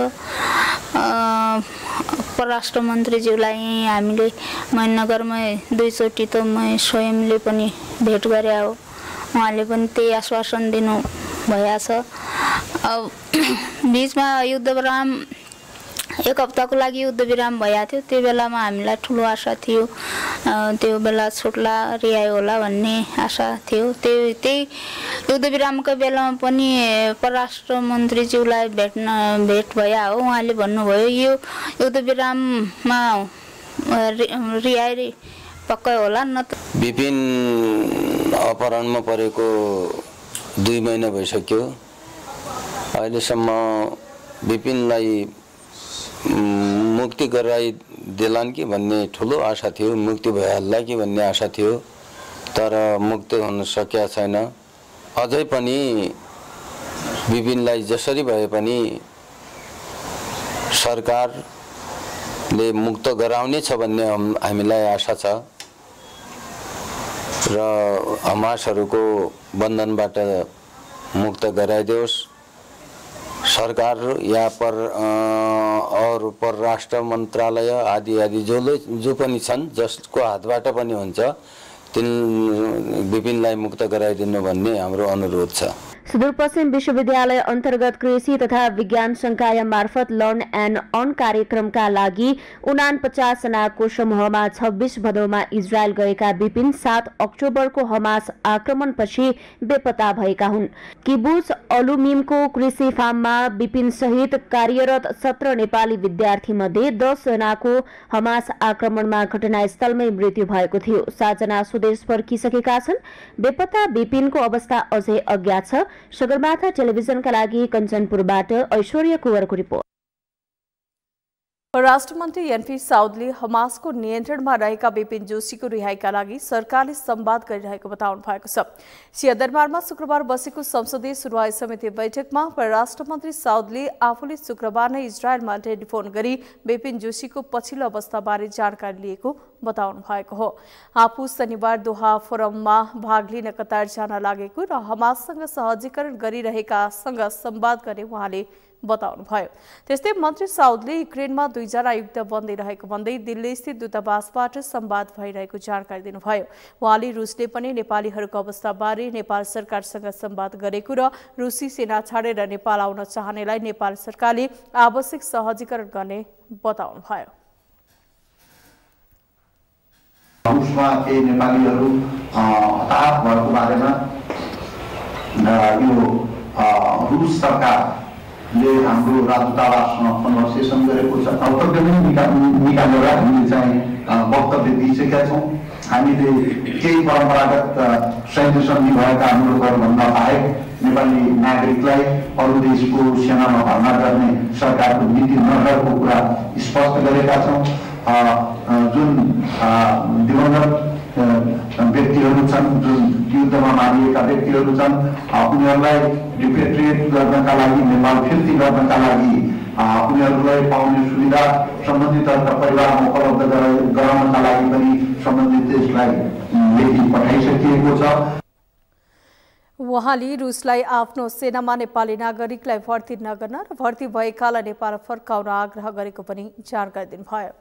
परराष्ट्र मन्त्रीज्यूलाई हामीले महेन्द्रनगरमै दुईचोटि त म स्वयंले पनि भेट गरे हो। उहाँले पनि त्यही आश्वासन दिनु भएछ। अब बिचमा युद्ध विराम एक हप्ताको लागि युद्ध विराम भएको थियो। त्यो बेलामा हामीलाई ठुलो आशा थियो, त्यो बेला छुट्ला रिहाई होला भन्ने आशा थियो। त्यो त्यही युद्ध विरामको बेलामा पनि परराष्ट्र मन्त्रीज्यूलाई भेट्न भेट भए हो। उहाँले भन्नुभयो यो युद्ध विराममा रिहाई पक्कै होला न त। विपिन अपहरणमा परेको दुई महिना भइसक्यो। अहिलेसम्म विपिनलाई मुक्ति गराइदेलान् कि भन्ने ठुलो आशा थियो, मुक्ति भइहाल्ला कि भन्ने आशा थियो, तर मुक्ति हुन सकेका छैन। अझै पनि विपिनलाई जसरी भए पनि सरकारले मुक्त गराउने छ भन्ने हामीलाई आशा छ र हमासहरूको बन्धनबाट मुक्त गराइदियोस्। सरकार या पर और परराष्ट्र मन्त्रालय आदि आदि जो जो पनि छन्, जसको हातबाट पनि हुन्छ, तिन विपिनलाई मुक्त गराइदिनु भन्ने हाम्रो अनुरोध छ। सुदूरपश्चिम विश्वविद्यालय अन्तर्गत कृषि तथा विज्ञान संकाय मार्फत लर्न एन्ड अर्न कार्यक्रमका लागि उनापचास जनाको समूहमा छब्बीस भदौमा इजरायल गएका विपिन सात अक्टोबरको हमास आक्रमणपछि बेपत्ता भएका हुन्। किबुच अलुमिमको कृषि फार्ममा विपिन सहित कार्यरत सत्र नेपाली विद्यार्थी मध्ये दस जनाको हमास आक्रमणमा घटनास्थलमै मृत्यु भएको थियो। सात जना स्वदेश फर्किसकेका छन्। बेपत्ता विपिनको अवस्था अझै अज्ञात छ। सगरमाथा टेलिभिजनका लागि कञ्चनपुरबाट ऐश्वर्या कुँवरको रिपोर्ट। परराष्ट्र मन्त्री एनपी साउदले हमासको नियन्त्रणमा रहेका विपिन जोशीको रिहाईका लागि सरकारले संवाद गरिरहेको बताउनु भएको छ। सिंहदरबारमा शुक्रबार बसेको संसदीय सुनवाई समिति बैठकमा परराष्ट्र मन्त्री साउदले आफूले शुक्रबार नै इजरायलमा टेलिफोन गरी विपिन जोशीको पछिल्लो अवस्थाबारे जानकारी लिएको बताउनु भएको हो। आफू शनिबार दोहा फोरममा भाग लिन कतार जान लागेको र हमाससँग सहजीकरण गरिरहेकासँग संवाद गर्ने उहाँले बताउनु भयो। त्यस्तै मन्त्री साउदले युक्रेनमा दुईजना युद्ध बन्दै रहेको भन्दै दिल्ली स्थित दूतावासबाट संवाद भइरहेको जानकारी दिनुभयो। उहाँले रुसले पनि नेपालीहरूको अवस्थाबारे नेपाल सरकारसँग संवाद गरेको र रुसी सेना छाडेर नेपाल आउन चाहनेलाई नेपाल सरकारले आवश्यक सहजीकरण गर्ने बताउनु भयो। रुसमा केही नेपालीहरू हताहत भएको बारेमा यो रुस सरकारले हाम्रो राजदूतावाससँग कन्भर्सेसन गरेको छ। वक्तव्य पनि निकालेर हामीले चाहिँ वक्तव्य दिइसकेका छौँ। हामीले केही परम्परागत सैन्य सन्धि भएका मुलुकहरूभन्दा बाहेक नेपाली नागरिकलाई अरू देशको सेनामा भर्ना गर्ने सरकारको नीति नरहेको कुरा स्पष्ट गरेका छौँ। जुन दिवंगत व्यक्तिहरू छन्, जुन युद्धमा मारिएका व्यक्तिहरू छन्, उनीहरूलाई रिपेट्रिएट गर्नका लागि, नेपाल फिर्ती गर्नका लागि उनीहरूलाई पाउने सुविधा सम्बन्धित परिवारमा उपलब्ध गराउनका लागि पनि सम्बन्धित देशलाई लेखी पठाइसकिएको छ। उहाँले रुसलाई आफ्नो सेनामा नेपाली नागरिकलाई भर्ती नगर्न र भर्ती भएकालाई नेपाल फर्काउन आग्रह गरेको पनि जानकारी दिनुभयो।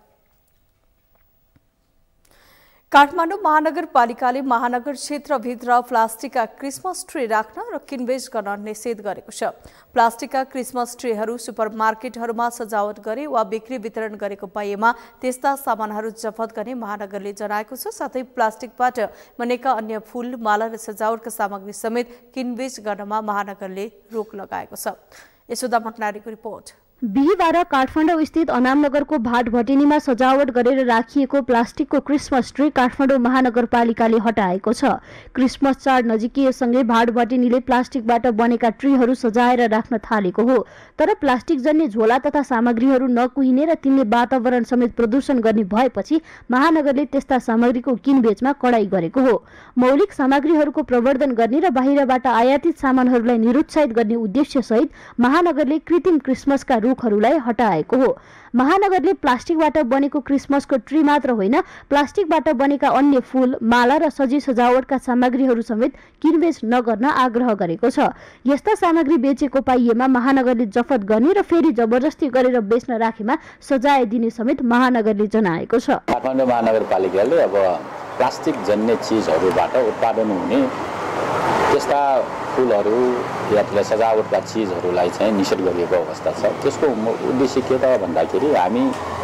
काठमाडौँ महानगरपालिकाले महानगर क्षेत्रभित्र प्लास्टिकका क्रिसमस ट्री राख्न र किनबेच गर्न निषेध गरेको छ। प्लास्टिकका क्रिसमस ट्रीहरू सुपरमार्केटहरूमा सजावट गरे वा बिक्री वितरण गरेको पाइएमा त्यस्ता सामानहरू जफत गर्ने महानगरले जनाएको छ। साथै प्लास्टिकबाट बनेका अन्य फूल, माला र सजावटका सामग्री समेत किनबेच गर्नमा महानगरले रोक लगाएको छ। यशोदा भट्टनारीको रिपोर्ट। बिहीबार काठमाडौँ स्थित अनामनगरको भाटभटिनीमा सजावट गरेर राखिएको प्लास्टिकको क्रिसमस ट्री काठमाडौँ महानगरपालिकाले हटाएको छ। क्रिसमस चाड नजिकिएसँगै भाटभटिनीले प्लास्टिकबाट बनेका ट्रीहरू सजाएर राख्न थालेको हो। तर प्लास्टिक जन्य झोला तथा सामग्रीहरू नकुहिने र तिनले वातावरण समेत प्रदूषण गर्ने भएपछि महानगरले त्यस्ता सामग्रीको किनबेचमा कडाई गरेको हो। मौलिक सामग्रीहरूको प्रवर्धन गर्ने र बाहिरबाट आयातित सामानहरूलाई निरुत्साहित गर्ने उद्देश्य सहित महानगरले कृत्रिम क्रिसमसका रुखहरूलाई हटाएको हो। महानगरले प्लास्टिकबाट बनेको क्रिसमसको ट्री मात्र होइन, प्लास्टिकबाट बनेका अन्य फूल, माला र सजी सजावटका सामग्रीहरू समेत किनबेच नगर्न आग्रह गरेको छ। यस्ता सामग्री बेचेको पाइएमा महानगरले जफत गर्ने र फेरि जबरजस्ती गरेर बेच्न राखेमा सजाय दिने समेत महानगरले जनाएको छ। काठमाडौँ महानगरपालिकाले अब प्लास्टिक जन्य चिजहरूबाट उत्पादन हुने त्यस्ता फुलहरू या त्यसलाई सजावटका चिजहरूलाई चाहिँ निषेध गरिएको अवस्था छ। त्यसको उद्देश्य के त भन्दाखेरि हामी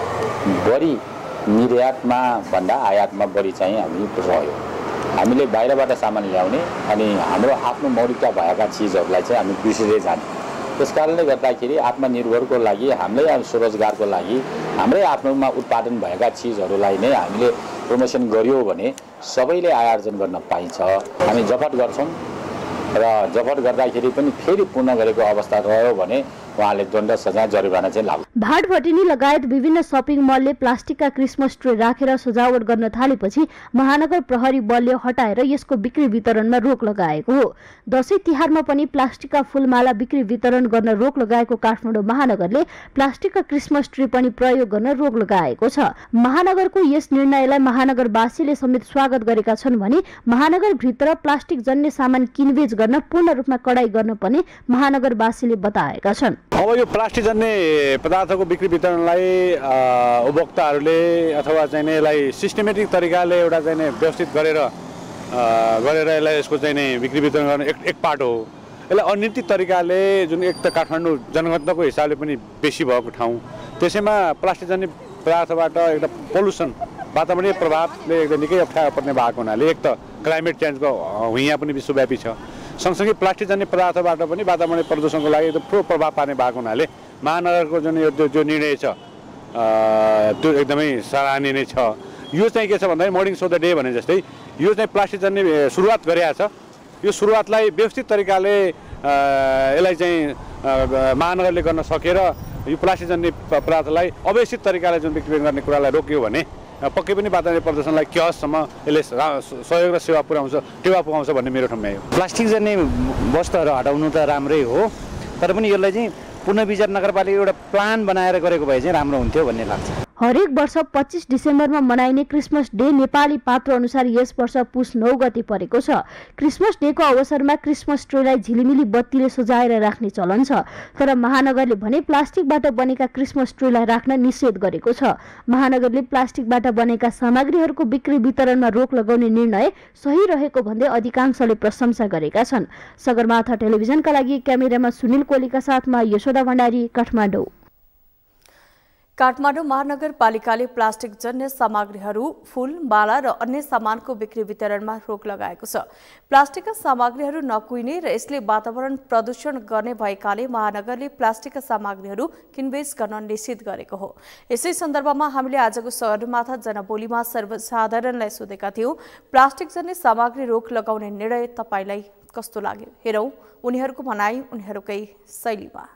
बढी निर्यातमा भन्दा आयातमा बढी चाहिँ हामी रह्यो। हामीले बाहिरबाट सामान ल्याउने अनि हाम्रो आफ्नो मौलिकता भएका चिजहरूलाई चाहिँ हामी बिर्सिँदै जाने। त्यस कारणले गर्दाखेरि आत्मनिर्भरको लागि, हाम्रै स्वरोजगारको लागि, हाम्रै आफ्नोमा उत्पादन भएका चिजहरूलाई नै हामीले प्रमोसन गर्यो भने सबैले आयोजन गर्न पाइन्छ। हामी जफत गर्छौँ र जफत गर्दाखेरि पनि फेरि पुनः गरेको अवस्था रह्यो भने उहाँले दण्ड सजाय जरिवाना चाहिँ लाग्छ। भाटभटिनी लगायत विभिन्न सपिङ मलले प्लास्टिकका क्रिसमस ट्री राखेर सजावट गर्न थालेपछि महानगर प्रहरी बलले हटाएर यसको बिक्री वितरणमा रोक लगाएको हो। दशैं तिहारमा पनि प्लास्टिकका फूलमाला बिक्री वितरण गर्न रोक लगाएको काठमाडौँ महानगरले प्लास्टिकका क्रिसमस ट्री पनि प्रयोग गर्न रोक लगाएको छ। महानगरको यस निर्णयलाई महानगरवासीले समेत स्वागत गरेका छन् भने महानगरभित्र प्लास्टिक जन्य सामान किनबेच गर्न पूर्ण रूपमा कडाई गर्न पर्ने महानगरवासीले बताएका छन्। अब यो प्लास्टिक जन्य पदार्थको बिक्री वितरणलाई उपभोक्ताहरूले अथवा चाहिँ यसलाई सिस्टमेटिक तरिकाले एउटा चाहिँ व्यवस्थित गरेर गरेर यसलाई यसको चाहिँ बिक्री वितरण गर्ने एक एक पार्ट हो। यसलाई अनियमित तरिकाले जुन एक त काठमाडौँ जनघनत्वको हिसाबले पनि बेसी भएको ठाउँ, त्यसैमा प्लास्टिक जन्य पदार्थबाट एउटा पोल्युसन वातावरणीय प्रभावले एकदम निकै अप्ठ्यारो पर्ने भएको हुनाले एक त क्लाइमेट चेन्जको यहाँ पनि विश्वव्यापी छ, सँगसँगै प्लास्टिक जन्य पदार्थबाट पनि वातावरणीय प्रदूषणको लागि एकदम ठुलो प्रभाव पार्ने भएको हुनाले महानगरको जुन यो जो निर्णय छ त्यो एकदमै सराहनीय नै छ। यो चाहिँ के छ भन्दाखेरि मर्निङ सो द डे भने जस्तै यो चाहिँ प्लास्टिक जन्य सुरुवात गरेको छ। यो सुरुवातलाई व्यवस्थित तरिकाले यसलाई चाहिँ महानगरले गर्न सकेर यो प्लास्टिक जन्य पदार्थलाई अव्यवस्थित तरिकाले जुन बिक्री गर्ने कुरालाई रोक्यो भने पक्कै पनि वातावरणीय प्रदूषणलाई क्यसम्म यसले सहयोग र सेवा पुर्याउँछ, टेवा पुगाउँछ भन्ने मेरो ठाउँमा हो। प्लास्टिक जन्य वस्तुहरू हटाउनु त राम्रै हो, तर पनि यसलाई चाहिँ पुनर्विचार नगरपालिका एउटा प्लान बनाएर गरेको भए चाहिँ राम्रो हुन्थ्यो भन्ने लाग्छ। हरेक वर्ष पच्चीस डिसेम्बरमा मनाइने क्रिसमस डे नेपाली पात्रो अनुसार यस वर्ष पुस नौ गते परेको छ। क्रिसमस डेको अवसरमा क्रिसमस ट्रीलाई झिलिमिली बत्तीले सजाएर राख्ने चलन छ, तर महानगरले भने प्लास्टिकबाट बनेका क्रिसमस ट्रीलाई राख्न निषेध गरेको छ। महानगरले प्लास्टिकबाट बनेका सामग्रीहरूको बिक्री वितरणमा रोक लगाउने निर्णय सही रहेको भन्दै अधिकांशले प्रशंसा गरेका छन्। सगरमाथा टेलिभिजनका लागि क्यामेरामा सुनिल कोलीका साथमा यशोदा भण्डारी, काठमाडौँ। काठमाडौँ महानगरपालिकाले प्लास्टिक जन्य सामग्रीहरू, फूल, माला र अन्य सामानको बिक्री वितरणमा रोक लगाएको छ। प्लास्टिकका सामग्रीहरू नकुहिने र यसले वातावरण प्रदूषण गर्ने भएकाले महानगरले प्लास्टिकका सामग्रीहरू किनबेच गर्न निषेध गरेको हो। यसै सन्दर्भमा हामीले आजको सगरमाथा जनबोलीमा सर्वसाधारणलाई सोधेका थियौं, प्लास्टिक जन्य सामग्री रोक लगाउने निर्णय तपाईलाई कस्तो लाग्यो? हेरौं उनीहरूको भनाई उनीहरूकै शैलीमा।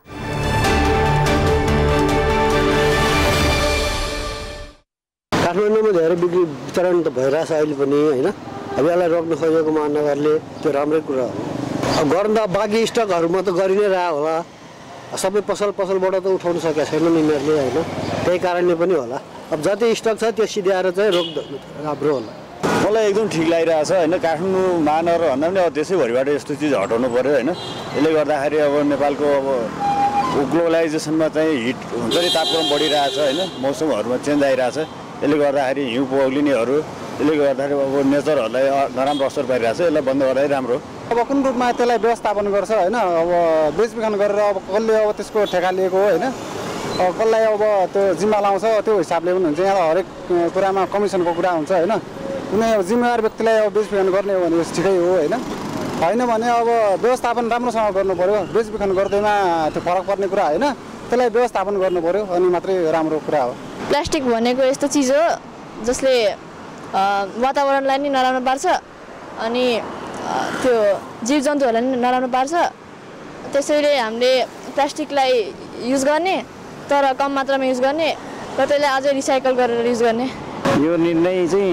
काठमाडौँमा धेरै बिक्री वितरण त भइरहेछ अहिले पनि होइन। अब यसलाई रोक्न खोजेको महानगरले त्यो राम्रै कुरा हो। अब गर्न त बाँकी स्टकहरूमा त गरि नै रह्यो होला, सबै पसल पसलबाट त उठाउन सकेका छैन यिनीहरूले होइन, त्यही कारणले पनि होला। अब जति स्टक छ त्यो सिध्याएर चाहिँ रोक राम्रो होला। मलाई एकदम ठिक लागिरहेछ होइन। काठमाडौँ महानगर भन्दा पनि अब देशैभरिबाट यस्तो चिज हटाउनु पऱ्यो होइन। यसले गर्दाखेरि अब नेपालको अब ग्लोबलाइजेसनमा चाहिँ हिट हुन्छ नि, तापक्रम बढिरहेछ होइन, मौसमहरूमा चेन्ज आइरहेछ। यसले गर्दाखेरि हिउँ पौलिनेहरू, यसले गर्दाखेरि अब नेचरहरूलाई नराम्रो असर परिरहेछ। यसलाई बन्द गर्दा राम्रो। अब कुन रूपमा त्यसलाई व्यवस्थापन गर्छ होइन, अब बेचबिखन गरेर अब कसले अब त्यसको ठेका लिएको होइन, अब कसलाई अब त्यो जिम्मा लाउँछ त्यो हिसाबले पनि हुन्छ। यहाँ हरेक कुरामा कमिसनको कुरा हुन्छ होइन। कुनै अब जिम्मेवार व्यक्तिलाई अब बेचबिखन गर्ने हो भने ठिकै हो होइन, होइन भने अब व्यवस्थापन राम्रोसँग गर्नु पऱ्यो। बेचबिखन गर्दैमा त्यो फरक पर्ने कुरा होइन। त्यसलाई व्यवस्थापन गर्नु पर्यो अनि मात्रै राम्रो कुरा हो। प्लास्टिक भनेको यस्तो चिज हो जसले वातावरणलाई नि नराम्रो पार्छ अनि त्यो जीव जन्तुहरूलाई नि नराम्रो पार्छ। त्यसैले हामीले प्लास्टिकलाई युज गर्ने तर कम मात्रामा युज गर्ने र त्यसलाई अझै रिसाइकल गरेर युज गर्ने। यो निर्णय चाहिँ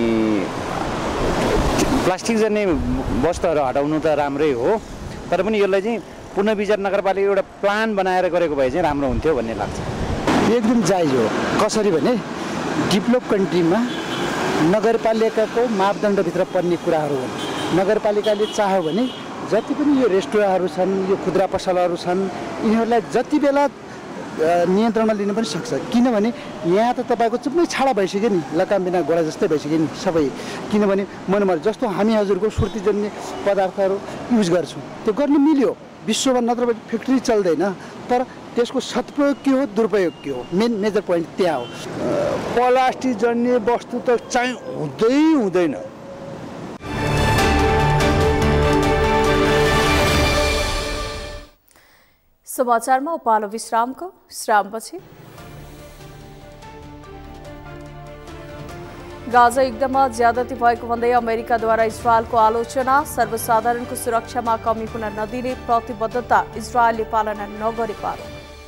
प्लास्टिक जन्य वस्तुहरू हटाउनु त राम्रै हो, तर पनि यसलाई चाहिँ पुनर्विचार नगरपालिका एउटा प्लान बनाएर गरेको भए चाहिँ राम्रो हुन्थ्यो भन्ने लाग्छ। एकदम जायज हो। कसरी भने डेभलप कन्ट्रीमा नगरपालिकाको मापदण्डभित्र पर्ने कुराहरू हुन्। नगरपालिकाले चाह्यो भने जति पनि यो रेस्टुरेन्टहरू छन्, यो खुद्रा पसलहरू छन्, यिनीहरूलाई जति बेला नियन्त्रणमा लिन पनि सक्छ। किनभने यहाँ त तपाईँको चुप्पै छाडा भइसक्यो नि, लकाम बिना गोडा जस्तै भइसक्यो नि सबै। किनभने मनोमर जस्तो हामी हजुरको सुर्तीजन्य पदार्थहरू युज गर्छौँ त्यो गर्न मिल्यो विश्वमा, नत्र फ्याक्ट्री चल्दैन। तर त्यसको सदुपयोग के हो दुरुपयोग के हो, मेन मेजर पोइन्ट त्यहाँ हो। प्लास्टिक जन्य वस्तु त चाहिँ हुँदै हुँदैन। समाचारमा उपालो विश्रामको विश्रामपछि गाजा युद्धमा ज्यादती भएको भन्दै अमेरिकाद्वारा इजरायलको आलोचना। सर्वसाधारणको सुरक्षामा कमी हुन नदिने प्रतिबद्धता इजरायलले पालना नगरे पारो।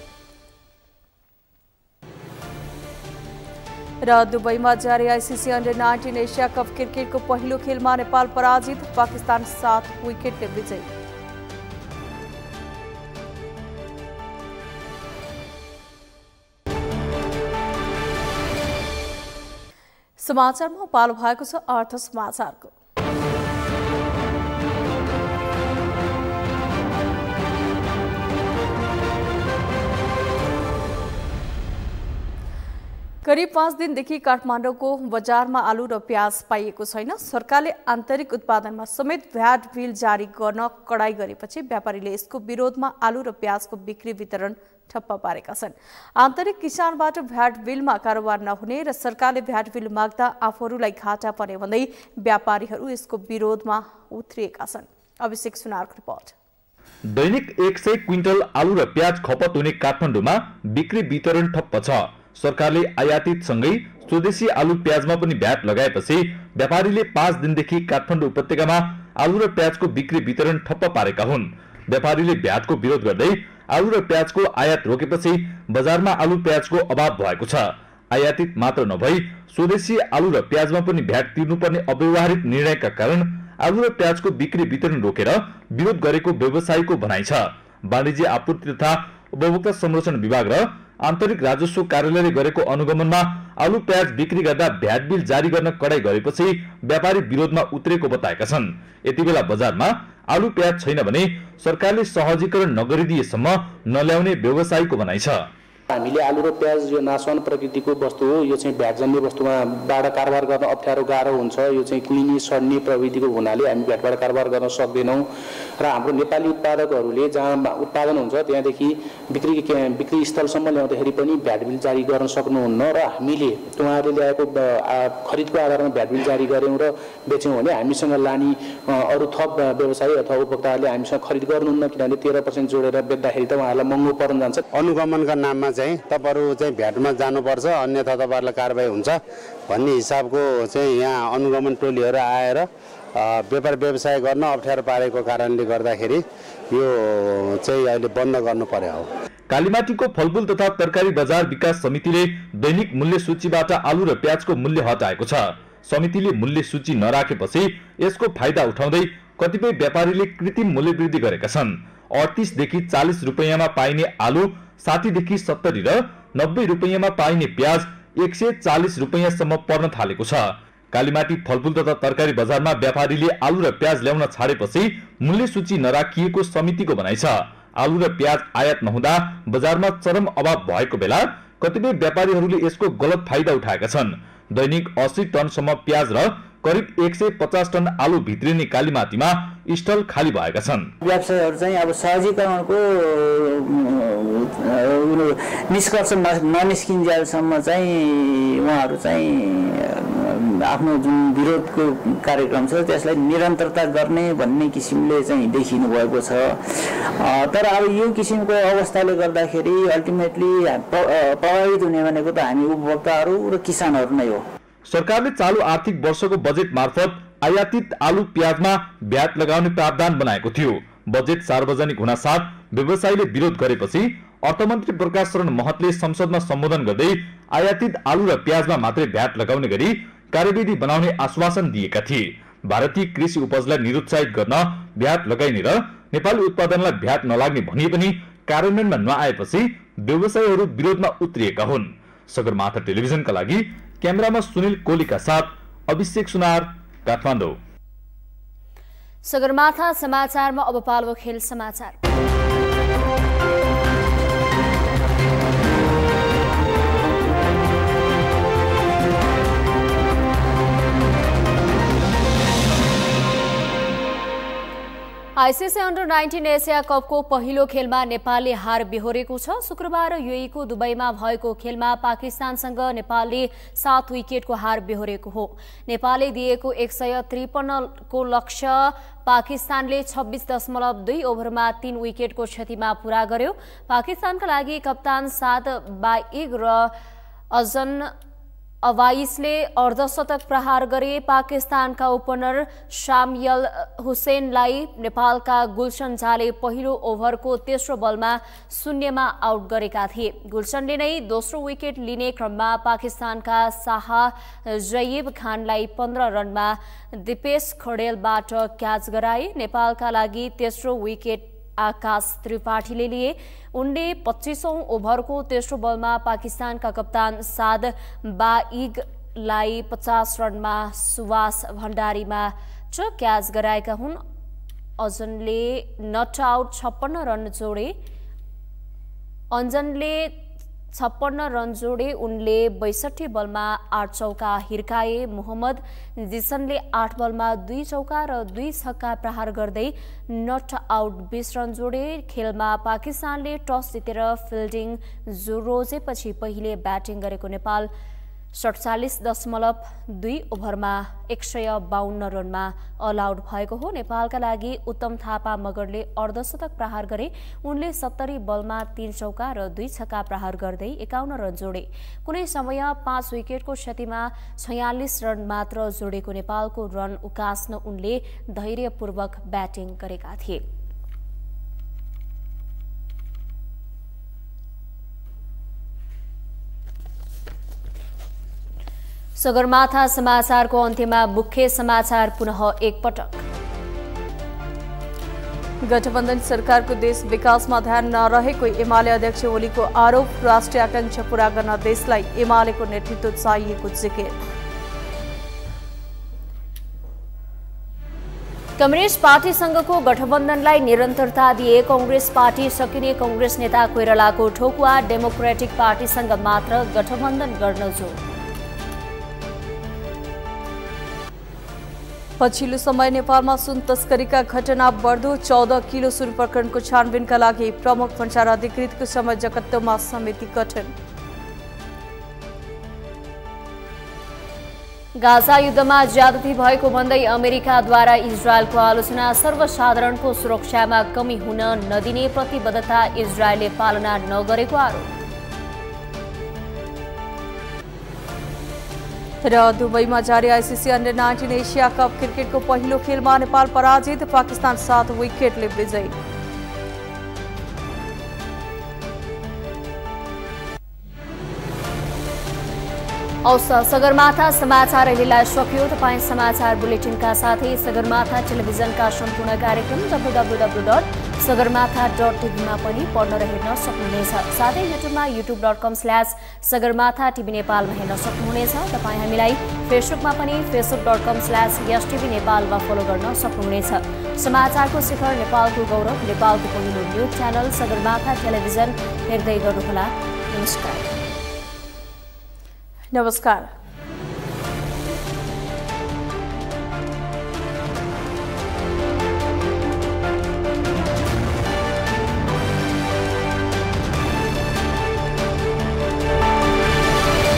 र दुबईमा जारी ICC under nineteen Asia cup क्रिकेटको पहिलो खेलमा नेपाल पराजित, पाकिस्तान सात विकेटले विजयी। समाचारमा पालो भएको छ अर्थ समाचारको। करिब पाँच दिनदेखि काठमाडौँको बजारमा आलु र प्याज पाइएको छैन। सरकारले आन्तरिक उत्पादनमा समेत भ्याट बिल जारी गर्न कडाई गरेपछि व्यापारीले यसको विरोधमा आलु र प्याजको बिक्री वितरण ठप्प पारेका छन्। आन्तरिक किसानबाट भ्याट बिलमा कारोबार नहुने र सरकारले भ्याट बिल माग्दा आफूहरूलाई घाटा पर्ने भन्दै व्यापारीहरू यसको विरोधमा उत्रिएका छन्। अभिषेक सुनारको रिपोर्ट। दैनिक एक सय क्विन्टल आलु र प्याज खपत हुने काठमाडौँमा बिक्री वितरण ठप्प छ। सरकारले आयातित सँगै स्वदेशी आलु प्याजमा पनि भ्याट लगाएपछि व्यापारीले पाँच दिनदेखि काठमाडौँ उपत्यकामा आलु र प्याजको बिक्री वितरण ठप्प पारेका हुन्। व्यापारीले भ्याटको विरोध गर्दै आलु र प्याजको आयात रोकेपछि बजारमा आलु प्याजको अभाव भएको छ। आयातित मात्र नभई स्वदेशी आलु र प्याजमा पनि भ्याट तिर्नुपर्ने अव्यावहारिक निर्णयका कारण आलु र प्याजको बिक्री वितरण रोकेर विरोध गरेको व्यवसायीको भनाइ छ। वाणिज्य आपूर्ति तथा उपभोक्ता संरक्षण विभाग र आन्तरिक राजस्व कार्यालयले गरेको अनुगमनमा आलु प्याज बिक्री गर्दा भ्याट बिल जारी गर्न कडाई गरेपछि व्यापारी विरोधमा उत्रेको बताएका छन्। यति बेला बजारमा आलु प्याज छैन भने सरकारले सहजीकरण नगरिदिएसम्म नल्याउने व्यवसायीको भनाइ छ। हामीले आलु र प्याज यो नासवान प्रकृतिको वस्तु हो। यो चाहिँ भ्याटजन्य वस्तुमा बाट कारोबार गर्न अप्ठ्यारो गाह्रो हुन्छ। यो चाहिँ कुहिने सड्ने प्रविधिको हुनाले हामी भ्याटबाट कारोबार गर्न सक्दैनौँ र हाम्रो नेपाली उत्पादकहरूले जहाँ उत्पादन हुन्छ त्यहाँदेखि बिक्री बिक्री स्थलसम्म ल्याउँदाखेरि पनि भ्याट बिल जारी गर्न सक्नुहुन्न र हामीले उहाँहरूले ल्याएको खरिदको आधारमा भ्याट बिल जारी गऱ्यौँ र बेच्यौँ भने हामीसँग लाने अरू थप व्यवसायी अथवा उपभोक्ताहरूले हामीसँग खरिद गर्नुहुन्न, किनभने तेह्र पर्सेन्ट जोडेर बेच्दाखेरि त उहाँहरूलाई महँगो पर्न जान्छ। अनुगमनका नाममा चाहिँ तपाईहरु चाहिँ भ्याटमा जानुपर्छ, अन्यथा तपाईहरुलाई कारबाही हुन्छ भन्ने हिसाबको चाहिँ यहाँ अनुगमन टोलीहरू आएर व्यापार व्यवसाय गर्न अप्ठ्यारो पारेको कारणले गर्दाखेरि यो चाहिँ अहिले बन्द गर्नु पर्यो हो। कालीमाटीको फलफुल तथा तरकारी बजार विकास समितिले दैनिक मूल्य सूचीबाट आलु र प्याजको मूल्य हटाएको छ। समितिले मूल्य सूची नराखेपछि यसको फाइदा उठाउँदै कतिपय व्यापारीले कृत्रिम मूल्य वृद्धि गरेका छन्। अडतीस देखि चालीस रुपैयाँमा पाइने आलु साठी देखि सत्तरी र नब्बे रुपैयाँमा पाइने प्याज एक सय चालीस रुपैयाँसम्म पर्न थालेको छ। कालीमाटी फलफुल तथा तरकारी बजारमा व्यापारीले आलु र प्याज ल्याउन छाडेपछि मूल्य सूची नराखिएको समितिको भनाइ छ। आलु र प्याज आयात नहुँदा बजारमा चरम अभाव भएको बेला कतिपय व्यापारीहरूले यसको गलत फाइदा उठाएका छन्। दैनिक अस्सी टनसम्म प्याज र करिब एक सय पचास टन आलु भित्रिने कालीमाटीमा स्टल खाली भएका छन्। व्यवसायहरू चाहिँ अब सहजीकरणको निष्कर्ष ननिस्किन्जेलसम्म चाहिँ उहाँहरू चाहिँ आफ्नो जुन विरोधको कार्यक्रम छ त्यसलाई निरन्तरता गर्ने भन्ने किसिमले चाहिँ देखिनु भएको छ। तर अब यो किसिमको अवस्थाले गर्दाखेरि अल्टिमेटली प्रभावित हुने भनेको त हामी उपभोक्ताहरू र किसानहरू नै हो। सरकारले चालू आर्थिक वर्षको बजेट मार्फत आयातित आलु प्याजमा भ्याट लगाउने प्रावधान बनाएको थियो। बजेट सार्वजनिक हुनासाथ व्यवसायीले विरोध गरेपछि अर्थमन्त्री प्रकाश शरण महतले संसदमा सम्बोधन गर्दै आयातित आलु र प्याजमा मात्रै भ्याट लगाउने गरी कार्यविधि बनाउने आश्वासन दिएका थिए। भारतीय कृषि उपजलाई निरुत्साहित गर्न भ्याट लगाइने र नेपाली उत्पादनलाई भ्याट नलाग्ने भनिए पनि कार्यान्वयनमा नआएपछि व्यवसायीहरू विरोधमा उत्रिएका हुन्। सगरमाथा टेलिभिजनका लागि क्यामेरामा सुनिल कोलीका साथ अभिषेक सुनार, काठमाडौँ। सगरमाथा समाचारमा अब पालो खेल समाचार। आइसिसी अन्डर नाइन्टिन एसिया कपको पहिलो खेलमा नेपालले हार बेहोरेको छ। शुक्रबार युएईको दुबईमा भएको खेलमा पाकिस्तानसँग नेपालले सात विकेटको हार बेहोरेको हो। नेपालले दिएको एक सय त्रिपन्नको लक्ष्य पाकिस्तानले छब्बीस दशमलव दुई ओभरमा तीन विकेटको क्षतिमा पूरा गर्यो। पाकिस्तानका लागि कप्तान साद बाइग र अजन अवाइसले अर्धशतक प्रहार गरे। पाकिस्तानका ओपनर शामियल हुसैनलाई नेपालका गुलशन झाले पहिलो ओभरको तेस्रो बलमा शून्यमा आउट गरेका थिए। गुलशनले नै दोस्रो विकेट लिने क्रममा पाकिस्तानका शाह जयीब खानलाई पन्ध्र रनमा दिपेश खडेलबाट क्याच गराए। नेपालका लागि तेस्रो विकेट आकाश त्रिपाठीले लिए। उनले पच्चीसौं ओभरको तेस्रो बलमा पाकिस्तानका कप्तान साद बाइगलाई पचास रनमा सुवास भण्डारीमा च क्याच गराएका हुन्। अजनले नट आउट छप्पन्न रन जोडे अन्जनले छप्पन्न रन जोडे। उनले बैसठी बलमा आठ चौका हिर्काए। मोहम्मद जिसनले आठ बलमा दुई चौका र दुई छक्का प्रहार गर्दै नट आउट बीस रन जोडे। खेलमा पाकिस्तानले टस जितेर फिल्डिङ रोजेपछि पहिले ब्याटिङ गरेको नेपाल सडचालिस दशमलव दुई ओभरमा एक सय बाहन्न रनमा अल आउट भएको हो। नेपालका लागि उत्तम थापा मगरले अर्धशतक प्रहार गरे। उनले सत्तरी बलमा तीन चौका र दुई छक्का प्रहार गर्दै एकाउन्न रन जोडे। कुनै समय पाँच विकेटको क्षतिमा छयालिस रन मात्र जोडेको नेपालको रन उकास्न उनले धैर्यपूर्वक ब्याटिङ गरेका थिए। सगरमाथा समाचारको अन्त्यमा मुख्य समाचार पुनः एकपटक। गठबन्धन सरकारको देश विकासमा ध्यान नरहेको एमाले अध्यक्ष ओलीको आरोप। राष्ट्रिय आकांक्षा पूरा गर्न देशलाई एमालेको नेतृत्व चाहिएको जिकिर। कम्युनिस्ट पार्टीसँगको गठबन्धनलाई निरन्तरता दिए कांग्रेस पार्टी सकिने कांग्रेस नेता कोइरालाको ठोकुवा। डेमोक्रेटिक पार्टीसँग मात्र गठबन्धन गर्न जोड। पछिल्लो समय नेपालमा सुन तस्करीका घटना बढ्दो। चौध किलो सुन प्रकरणको छानबिनका लागि प्रमुख भन्सार अधिकृतको समय जगत्तोमा समिति गठन। गाजा युद्धमा ज्यादती भएको भन्दै अमेरिकाद्वारा इजरायलको आलोचना। सर्वसाधारणको सुरक्षामा कमी हुन नदिने प्रतिबद्धता इजरायलले पालना नगरेको आरोप। र दुबईमा जारी ICC under nineteen Asia cup क्रिकेटको पहिलो खेलमा नेपाल पराजित। पाकिस्तान सात विकेटले विजयी। औस सगरमाथा समाचार अहिलेलाई सकियो। तपाईँ समाचार बुलेटिनका साथै सगरमाथा टेलिभिजनका सम्पूर्ण कार्यक्रम W W W dot Sagarmatha dot टिभीमा पनि पढ्न र हेर्न सक्नुहुनेछ। साथै युट्युबमा YouTube dot com slash Sagarmatha TV नेपालमा हेर्न सक्नुहुनेछ। तपाईँ हामीलाई फेसबुकमा पनि फेसबुक डट कम स्ल्यास यस टिभी नेपालमा फलो गर्न सक्नुहुनेछ। समाचारको शिखर नेपालको गौरव नेपालको पहिलो न्युज च्यानल सगरमाथा टेलिभिजन हेर्दै गर्नुहोला। नमस्कार। नमस्कार।